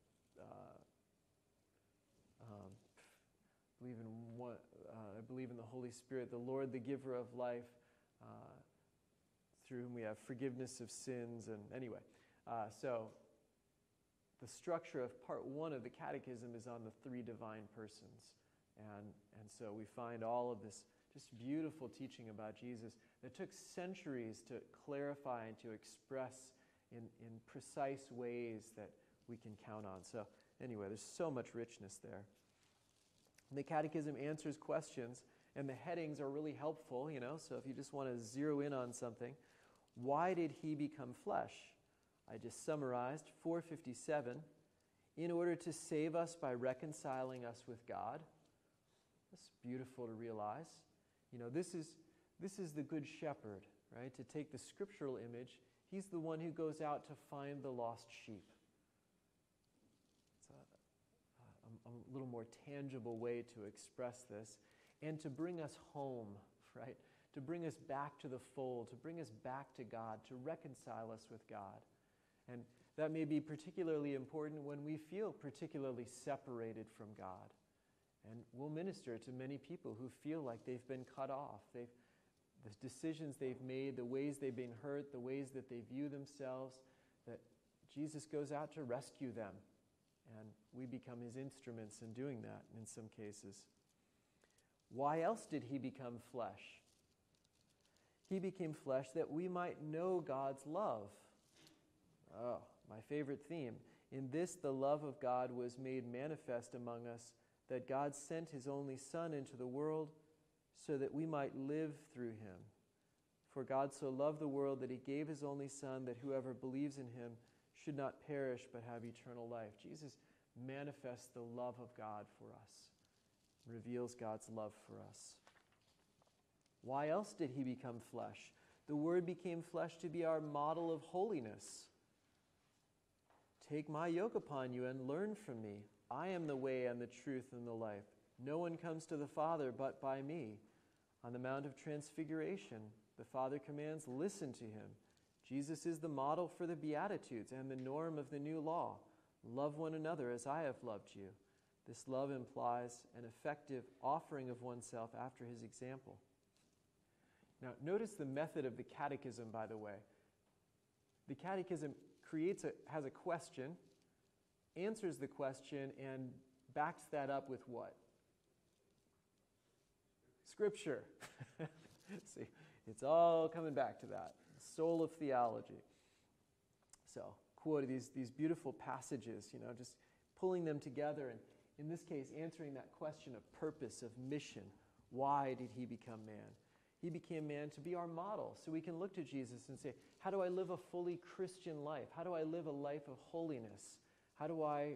I believe in the Holy Spirit, the Lord, the giver of life, through whom we have forgiveness of sins. And anyway, so the structure of part 1 of the Catechism is on the 3 divine persons. And so we find all of this just beautiful teaching about Jesus that took centuries to clarify and to express in precise ways that we can count on. So anyway, there's so much richness there. The Catechism answers questions, and the headings are really helpful, so if you just want to zero in on something. Why did he become flesh? I just summarized 457. In order to save us by reconciling us with God. That's beautiful to realize. This is the Good Shepherd, right? To take the scriptural image, he's the one who goes out to find the lost sheep. It's a little more tangible way to express this, and to bring us home, right? To bring us back to the fold, to bring us back to God, to reconcile us with God. And that may be particularly important when we feel particularly separated from God. And we'll minister to many people who feel like they've been cut off. The decisions they've made, the ways they've been hurt, the ways that they view themselves, that Jesus goes out to rescue them. And we become his instruments in doing that in some cases. Why else did he become flesh? He became flesh that we might know God's love. Oh, my favorite theme. In this, the love of God was made manifest among us, that God sent his only Son into the world so that we might live through him. For God so loved the world that he gave his only Son, that whoever believes in him should not perish but have eternal life. Jesus manifests the love of God for us, reveals God's love for us. Why else did he become flesh? The Word became flesh to be our model of holiness. Take my yoke upon you and learn from me. I am the way and the truth and the life. No one comes to the Father but by me. On the Mount of Transfiguration, the Father commands, listen to him. Jesus is the model for the Beatitudes and the norm of the new law. Love one another as I have loved you. This love implies an effective offering of oneself after his example. Now, notice the method of the catechism, by the way. The catechism has a question, answers the question, and backs that up with what? Scripture. See, it's all coming back to that. Soul of theology. So, quoting these beautiful passages, just pulling them together, and in this case, answering that question of purpose, of mission. Why did he become man? He became man to be our model, so we can look to Jesus and say, how do I live a fully Christian life? How do I live a life of holiness? How do I,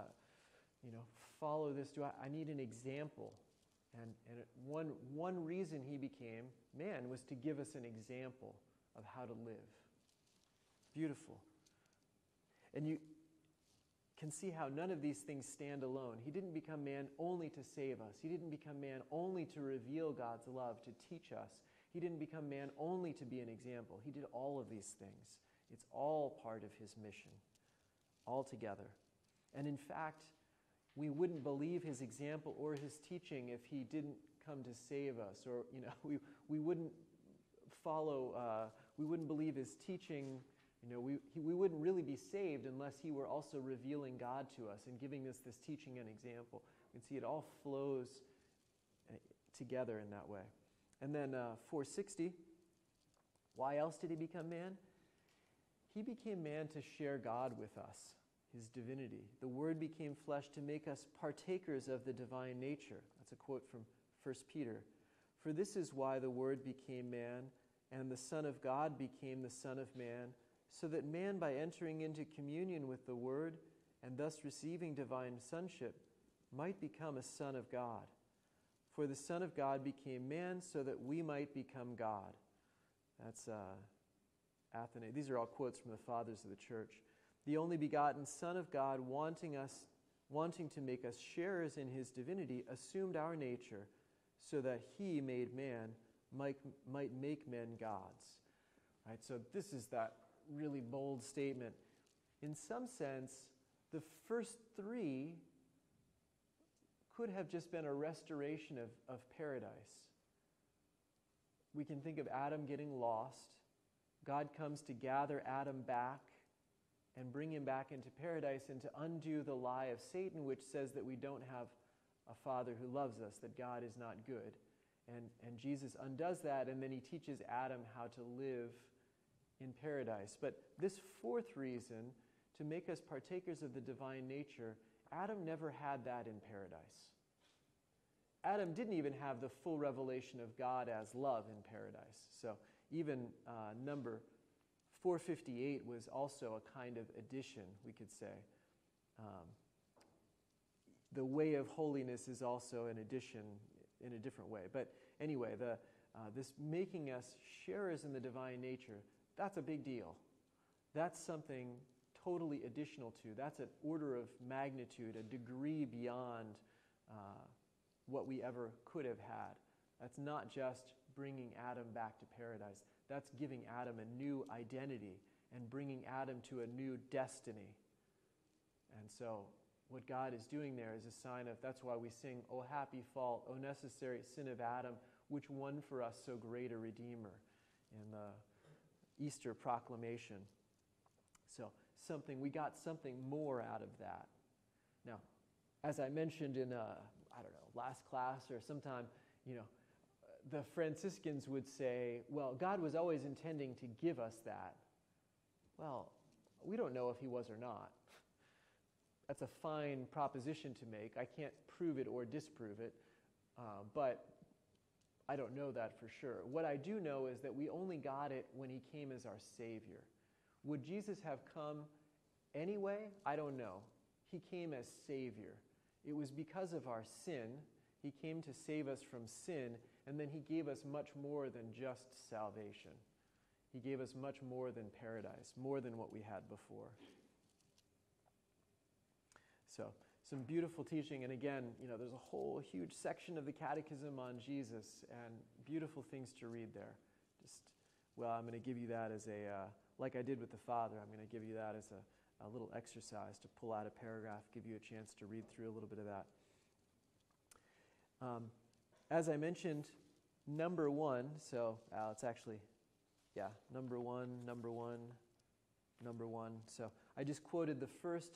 follow this? I need an example. And one reason he became man was to give us an example of how to live. Beautiful. And you can see how none of these things stand alone. He didn't become man only to save us. He didn't become man only to reveal God's love, to teach us. He didn't become man only to be an example. He did all of these things. It's all part of his mission, all together. And in fact, we wouldn't believe his example or his teaching if he didn't come to save us, or we wouldn't follow. We wouldn't believe his teaching. We wouldn't really be saved unless he were also revealing God to us and giving us this teaching and example. You can see it all flows together in that way. And then 460, why else did he become man? He became man to share God with us, his divinity. The Word became flesh to make us partakers of the divine nature. That's a quote from 1 Peter. For this is why the Word became man, and the Son of God became the Son of Man, so that man, by entering into communion with the Word and thus receiving divine sonship, might become a son of God. For the Son of God became man so that we might become God. That's Athenay. These are all quotes from the fathers of the church. The only begotten Son of God, wanting to make us sharers in his divinity, assumed our nature so that he, made man, might make men gods. Right? So this is that really bold statement. In some sense, the first three could have just been a restoration of paradise. We can think of Adam getting lost. God comes to gather Adam back and bring him back into paradise and to undo the lie of Satan, which says that we don't have a Father who loves us, that God is not good. And Jesus undoes that, and then he teaches Adam how to live in paradise. But this fourth reason, to make us partakers of the divine nature, Adam never had that in paradise. Adam didn't even have the full revelation of God as love in paradise. So even number 458 was also a kind of addition, we could say. The way of holiness is also an addition in a different way. But anyway, this making us sharers in the divine nature, that's a big deal. That's something totally additional to. That's an order of magnitude, a degree beyond what we ever could have had. That's not just bringing Adam back to paradise. That's giving Adam a new identity and bringing Adam to a new destiny. And so what God is doing there is a sign of, that's why we sing, O happy fault, O necessary sin of Adam, which won for us so great a Redeemer, in the Easter proclamation. So we got something more out of that. Now, as I mentioned in, last class or sometime, the Franciscans would say, well, God was always intending to give us that. Well, we don't know if he was or not. That's a fine proposition to make. I can't prove it or disprove it, but I don't know that for sure. What I do know is that we only got it when he came as our Savior. Would Jesus have come anyway? I don't know. He came as Savior. It was because of our sin. He came to save us from sin, and then he gave us much more than just salvation. He gave us much more than paradise, more than what we had before. So, some beautiful teaching, and again, there's a whole huge section of the Catechism on Jesus, and beautiful things to read there. I'm going to give you that as like I did with the Father, I'm going to give you that as a little exercise to pull out a paragraph, give you a chance to read through a little bit of that. As I mentioned, number one, so it's actually, number one. So I just quoted the first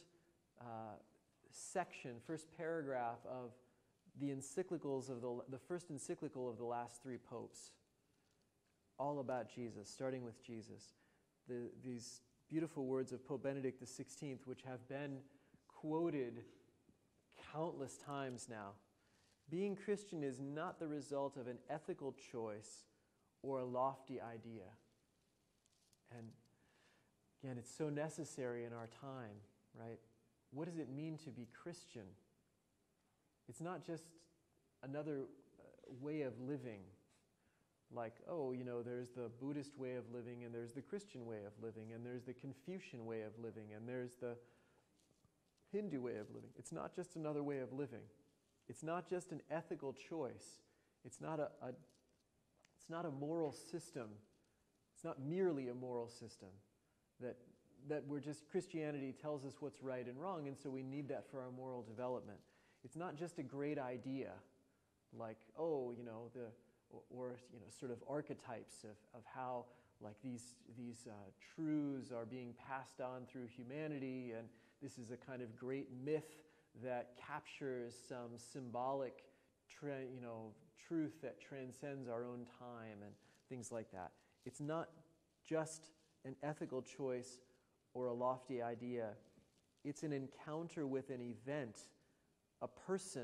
first paragraph of the encyclicals of the first encyclical of the last three popes, all about Jesus, starting with Jesus. These beautiful words of Pope Benedict XVI, which have been quoted countless times now. Being Christian is not the result of an ethical choice or a lofty idea. And again, it's so necessary in our time, right? What does it mean to be Christian? It's not just another way of living. Like, there's the Buddhist way of living, and there's the Christian way of living, and there's the Confucian way of living, and there's the Hindu way of living. It's not just another way of living. It's not just an ethical choice. It's not a moral system. It's not merely a moral system that we're just, Christianity tells us what's right and wrong, and so we need that for our moral development. It's not just a great idea, like, sort of archetypes of how, like, these truths are being passed on through humanity, and this is a kind of great myth that captures some symbolic truth that transcends our own time and things like that. It's not just an ethical choice or a lofty idea. It's an encounter with an event, a person.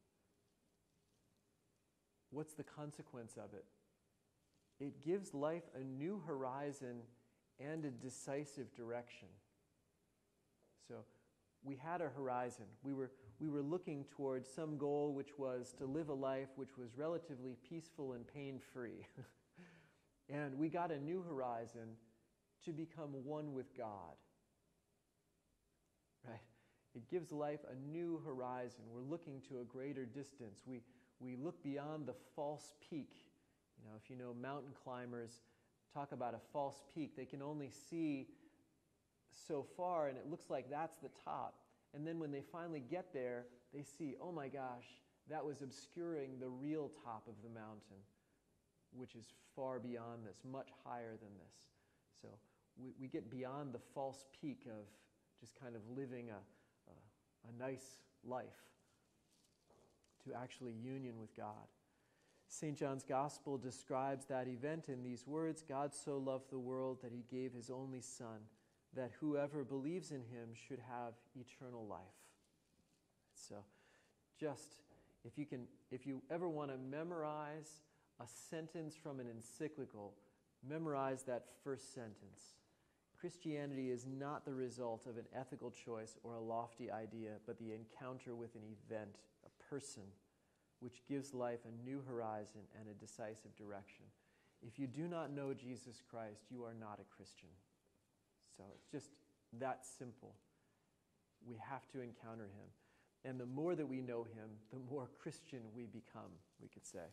What's the consequence of it? It gives life a new horizon and a decisive direction. So we had a horizon. We were looking towards some goal, which was to live a life which was relatively peaceful and pain-free. And we got a new horizon to become one with God. Right? It gives life a new horizon. We're looking to a greater distance. We look beyond the false peak. If you know mountain climbers talk about a false peak, they can only see so far, and it looks like that's the top. And then when they finally get there, they see, oh my gosh, that was obscuring the real top of the mountain, which is far beyond this, much higher than this. So we get beyond the false peak of just kind of living a nice life to actually union with God. St. John's Gospel describes that event in these words: God so loved the world that he gave his only Son, that whoever believes in him should have eternal life. So just, if you ever want to memorize a sentence from an encyclical, memorize that first sentence. Christianity is not the result of an ethical choice or a lofty idea, but the encounter with an event, a person, which gives life a new horizon and a decisive direction. If you do not know Jesus Christ, you are not a Christian. So it's just that simple. We have to encounter him. And the more that we know him, the more Christian we become, we could say.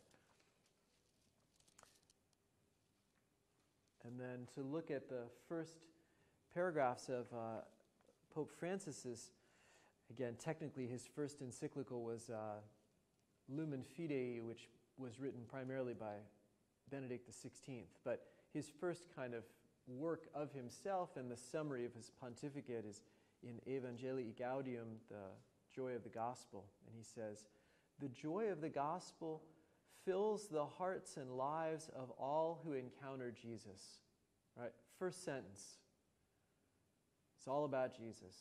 And then to look at the first paragraphs of Pope Francis's, again, technically his first encyclical was Lumen Fidei, which was written primarily by Benedict XVI. But his first kind of work of himself and the summary of his pontificate is in Evangelii Gaudium, the joy of the gospel. And he says, the joy of the gospel fills the hearts and lives of all who encounter Jesus. Right? First sentence. It's all about Jesus.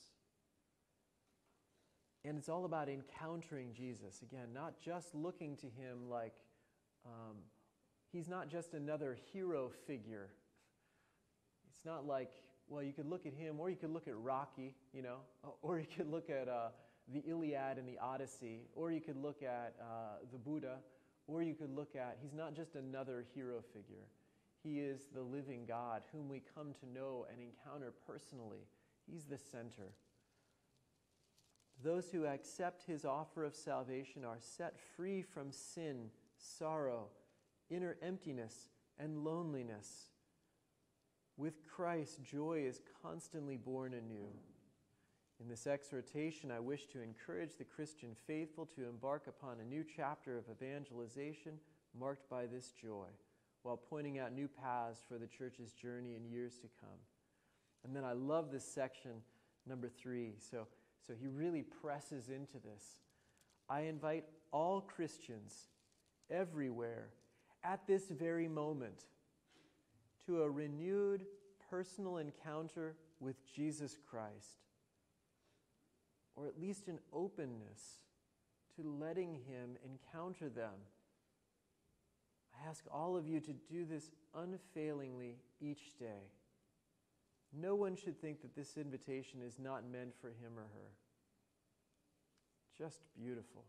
And it's all about encountering Jesus. Again, not just looking to him like he's not just another hero figure. It's not like, well, you could look at him, or you could look at Rocky, or you could look at the Iliad and the Odyssey, or you could look at the Buddha, or you could look at, he's not just another hero figure. He is the living God whom we come to know and encounter personally. He's the center. Those who accept his offer of salvation are set free from sin, sorrow, inner emptiness, and loneliness. With Christ, joy is constantly born anew. In this exhortation, I wish to encourage the Christian faithful to embark upon a new chapter of evangelization marked by this joy, while pointing out new paths for the church's journey in years to come. And then I love this section, number 3. So he really presses into this. I invite all Christians everywhere at this very moment to a renewed personal encounter with Jesus Christ, or at least an openness to letting Him encounter them. I ask all of you to do this unfailingly each day. No one should think that this invitation is not meant for him or her. Just beautiful.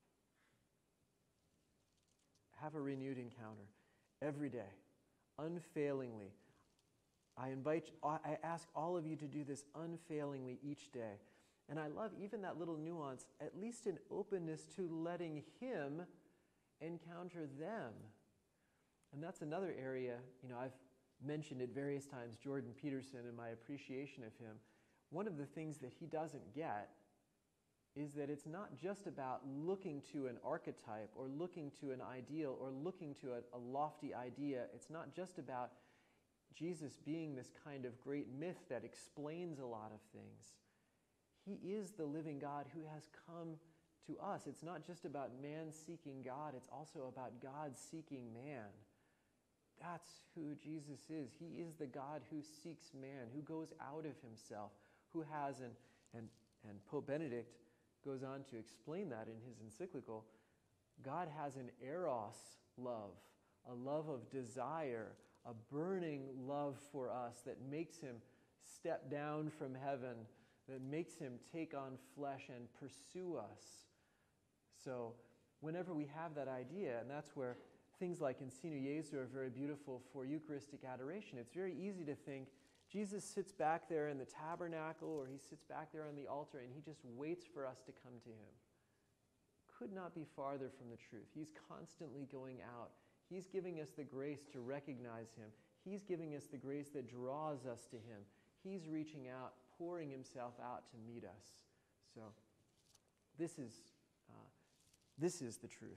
Have a renewed encounter every day, unfailingly. I ask all of you to do this unfailingly each day. And I love even that little nuance, at least an openness to letting Him encounter them. And that's another area, I've mentioned it various times, Jordan Peterson, and my appreciation of him. One of the things that he doesn't get is that it's not just about looking to an archetype or looking to an ideal or looking to a lofty idea. It's not just about Jesus being this kind of great myth that explains a lot of things. He is the living God who has come to us. It's not just about man seeking God, it's also about God seeking man. That's who Jesus is. He is the God who seeks man, who goes out of himself, who has, and Pope Benedict goes on to explain that in his encyclical, God has an eros love, a love of desire, a burning love for us that makes him step down from heaven, that makes him take on flesh and pursue us. So whenever we have that idea, and that's where things like Ensino Jesu are very beautiful for Eucharistic adoration, it's very easy to think Jesus sits back there in the tabernacle or he sits back there on the altar and he just waits for us to come to him. Could not be farther from the truth. He's constantly going out. He's giving us the grace to recognize him. He's giving us the grace that draws us to him. He's reaching out, pouring himself out to meet us. So this is the truth.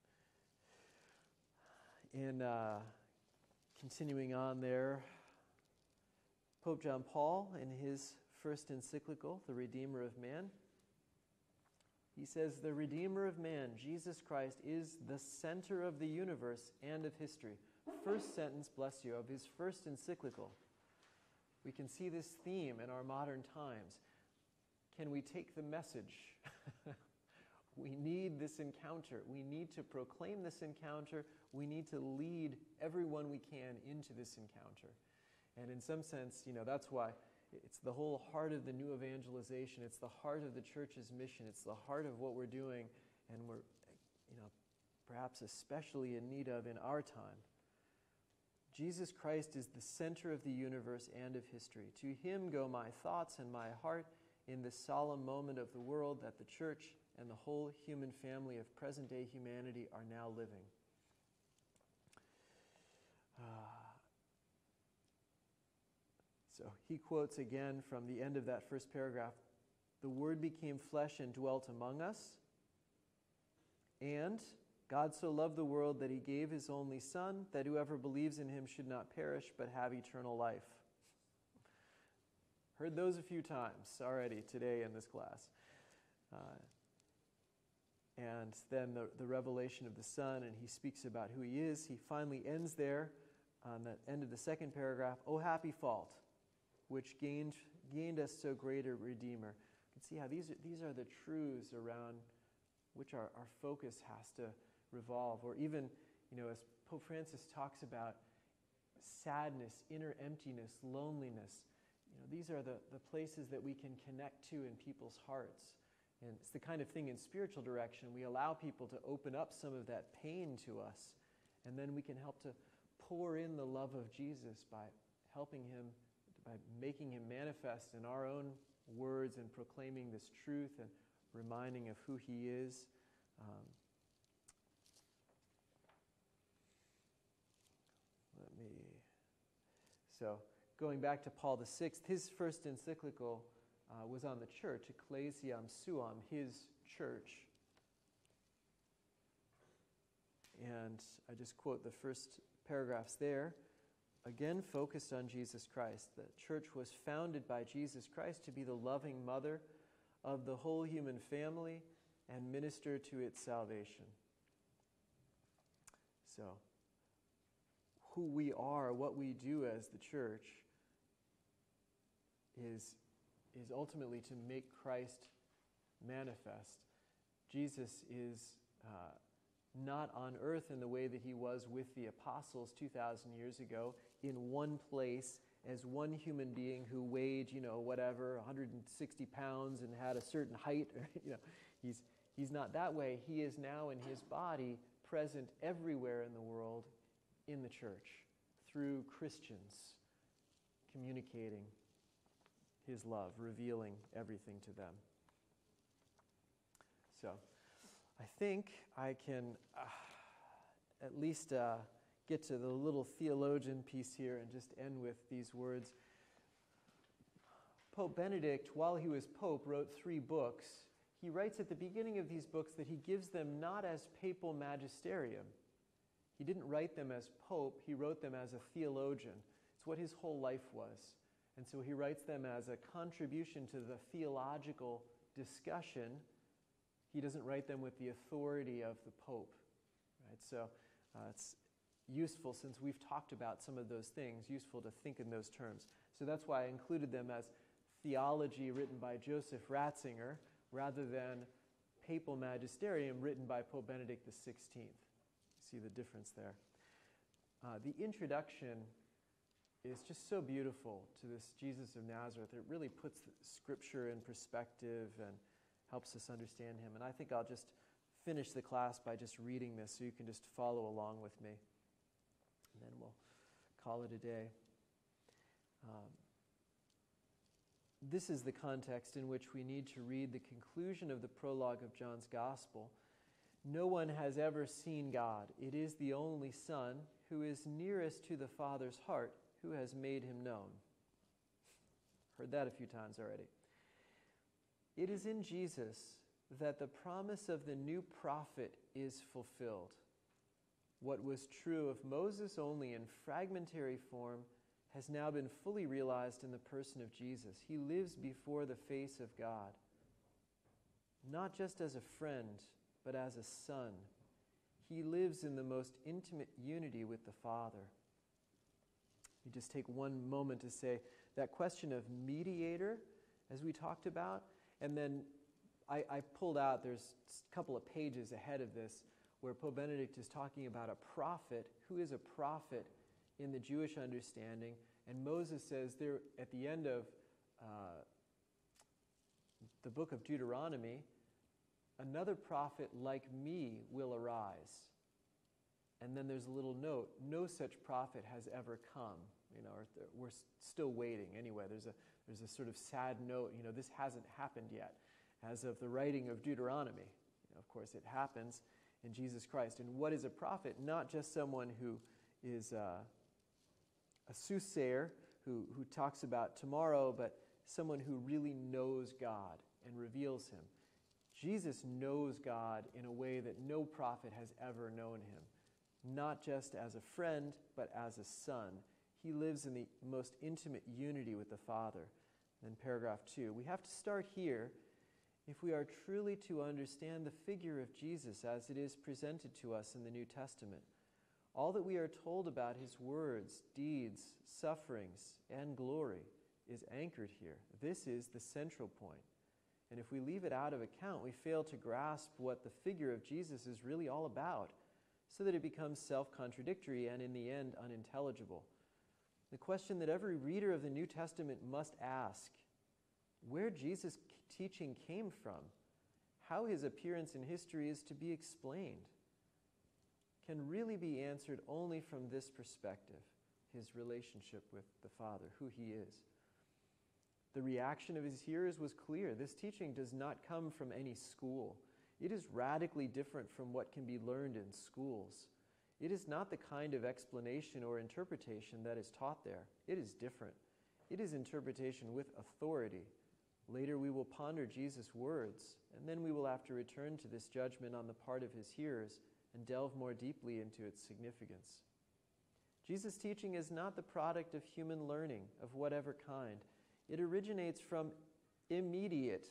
In continuing on there, Pope John Paul, in his first encyclical, The Redeemer of Man, he says, the Redeemer of man, Jesus Christ, is the center of the universe and of history. First sentence, bless you, of his first encyclical. We can see this theme in our modern times. Can we take the message? We need this encounter. We need to proclaim this encounter. We need to lead everyone we can into this encounter. And in some sense, that's why it's the whole heart of the new evangelization. It's the heart of the church's mission. It's the heart of what we're doing, and we're, perhaps especially in need of in our time. Jesus Christ is the center of the universe and of history. To him go my thoughts and my heart in this solemn moment of the world that the church and the whole human family of present-day humanity are now living. So he quotes again from the end of that first paragraph, the Word became flesh and dwelt among us, and God so loved the world that he gave his only Son, that whoever believes in him should not perish but have eternal life. Heard those a few times already today in this class. And then the revelation of the Son, and he speaks about who he is. He finally ends there on the end of the second paragraph, O happy fault, which gained us so great a Redeemer. You can see how these are the truths around which our focus has to revolve. Or even, as Pope Francis talks about sadness, inner emptiness, loneliness, these are the places that we can connect to in people's hearts. And it's the kind of thing in spiritual direction. We allow people to open up some of that pain to us, and then we can help to pour in the love of Jesus by helping him, by making him manifest in our own words and proclaiming this truth and reminding of who he is. So going back to Paul VI, his first encyclical was on the church, ecclesiam suam, his church. And I just quote the first paragraphs there. Again, focused on Jesus Christ. The church was founded by Jesus Christ to be the loving mother of the whole human family and minister to its salvation. So, who we are, what we do as the church, is ultimately to make Christ manifest. Jesus is not on earth in the way that he was with the apostles 2,000 years ago, in one place as one human being who weighed, 160 pounds and had a certain height. He's not that way. He is now in his body, present everywhere in the world, in the church, through Christians, communicating his love, revealing everything to them. So, I think I can at least get to the little theologian piece here and just end with these words. Pope Benedict, while he was pope, wrote 3 books. He writes at the beginning of these books that he gives them not as papal magisterium. He didn't write them as pope, he wrote them as a theologian. It's what his whole life was. And so he writes them as a contribution to the theological discussion. He doesn't write them with the authority of the Pope. Right? So it's useful, since we've talked about some of those things, useful to think in those terms. So that's why I included them as theology written by Joseph Ratzinger rather than papal magisterium written by Pope Benedict XVI. You see the difference there. The introduction is just so beautiful to this Jesus of Nazareth. It really puts Scripture in perspective and helps us understand him. And I think I'll just finish the class by just reading this so you can just follow along with me. And then we'll call it a day. This is the context in which we need to read the conclusion of the prologue of John's Gospel. No one has ever seen God. It is the only Son, who is nearest to the Father's heart, who has made him known. Heard that a few times already. It is in Jesus that the promise of the new prophet is fulfilled. What was true of Moses only in fragmentary form has now been fully realized in the person of Jesus. He lives before the face of God, not just as a friend, but as a son. He lives in the most intimate unity with the Father. You just take one moment to say that question of mediator, as we talked about, and then I pulled out, there's a couple of pages ahead of this, where Pope Benedict is talking about a prophet. Who is a prophet in the Jewish understanding? And Moses says there at the end of the book of Deuteronomy, another prophet like me will arise. And then there's a little note, no such prophet has ever come. We're still waiting. Anyway, there's a sort of sad note, this hasn't happened yet. As of the writing of Deuteronomy, of course, it happens in Jesus Christ. And what is a prophet? Not just someone who is a soothsayer who talks about tomorrow, but someone who really knows God and reveals him. Jesus knows God in a way that no prophet has ever known him, not just as a friend, but as a son. He lives in the most intimate unity with the Father. Then paragraph 2. We have to start here if we are truly to understand the figure of Jesus as it is presented to us in the New Testament. All that we are told about his words, deeds, sufferings, and glory is anchored here. This is the central point. And if we leave it out of account, we fail to grasp what the figure of Jesus is really all about, so that it becomes self-contradictory and in the end unintelligible. The question that every reader of the New Testament must ask, where Jesus' teaching came from, how his appearance in history is to be explained, can really be answered only from this perspective, his relationship with the Father, who he is. The reaction of his hearers was clear. This teaching does not come from any school. It is radically different from what can be learned in schools. It is not the kind of explanation or interpretation that is taught there. It is different. It is interpretation with authority, Later we will ponder Jesus' words, and then we will have to return to this judgment on the part of his hearers and delve more deeply into its significance. Jesus' teaching is not the product of human learning of whatever kind. It originates from immediate,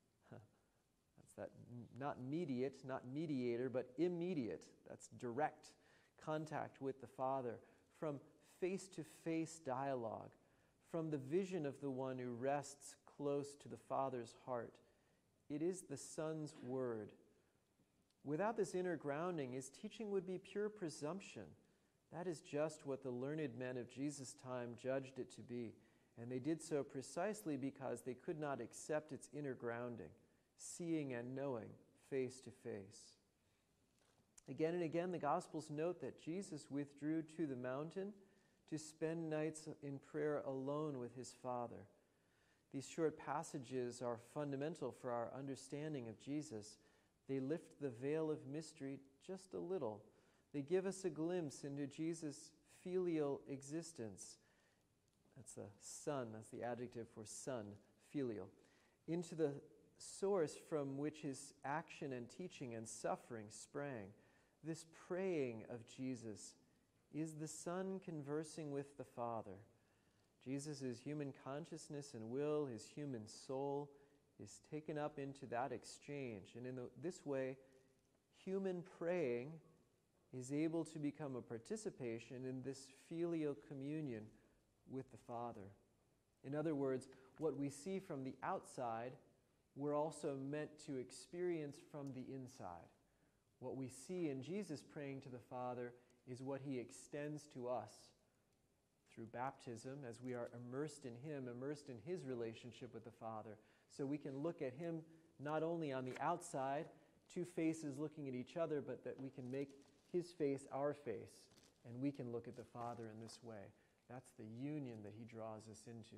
that's that, not mediate, not mediator, but immediate, that's direct contact with the Father, from face-to-face dialogue, from the vision of the one who rests close to the Father's heart. It is the Son's word. Without this inner grounding, his teaching would be pure presumption. That is just what the learned men of Jesus' time judged it to be, and they did so precisely because they could not accept its inner grounding, seeing and knowing face to face. Again and again, the Gospels note that Jesus withdrew to the mountain to spend nights in prayer alone with his Father. These short passages are fundamental for our understanding of Jesus. They lift the veil of mystery just a little. They give us a glimpse into Jesus' filial existence. That's the son, that's the adjective for son, filial. Into the source from which his action and teaching and suffering sprang. This praying of Jesus is the Son conversing with the Father. Jesus' human consciousness and will, his human soul, is taken up into that exchange. And in this way, human praying is able to become a participation in this filial communion with the Father. In other words, what we see from the outside, we're also meant to experience from the inside. What we see in Jesus praying to the Father is what he extends to us through baptism as we are immersed in him, immersed in his relationship with the Father. So we can look at him not only on the outside, two faces looking at each other, but that we can make his face our face, and we can look at the Father in this way. That's the union that he draws us into,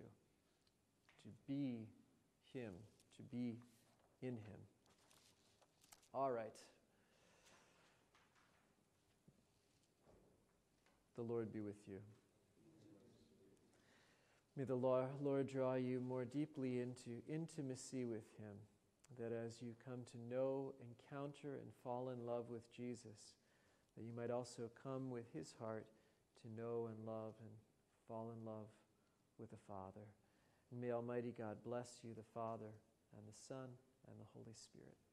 to be him, to be in him. All right. The Lord be with you. May the Lord draw you more deeply into intimacy with him, that as you come to know, encounter, and fall in love with Jesus, that you might also come with his heart to know and love and fall in love with the Father. And may Almighty God bless you, the Father, and the Son, and the Holy Spirit.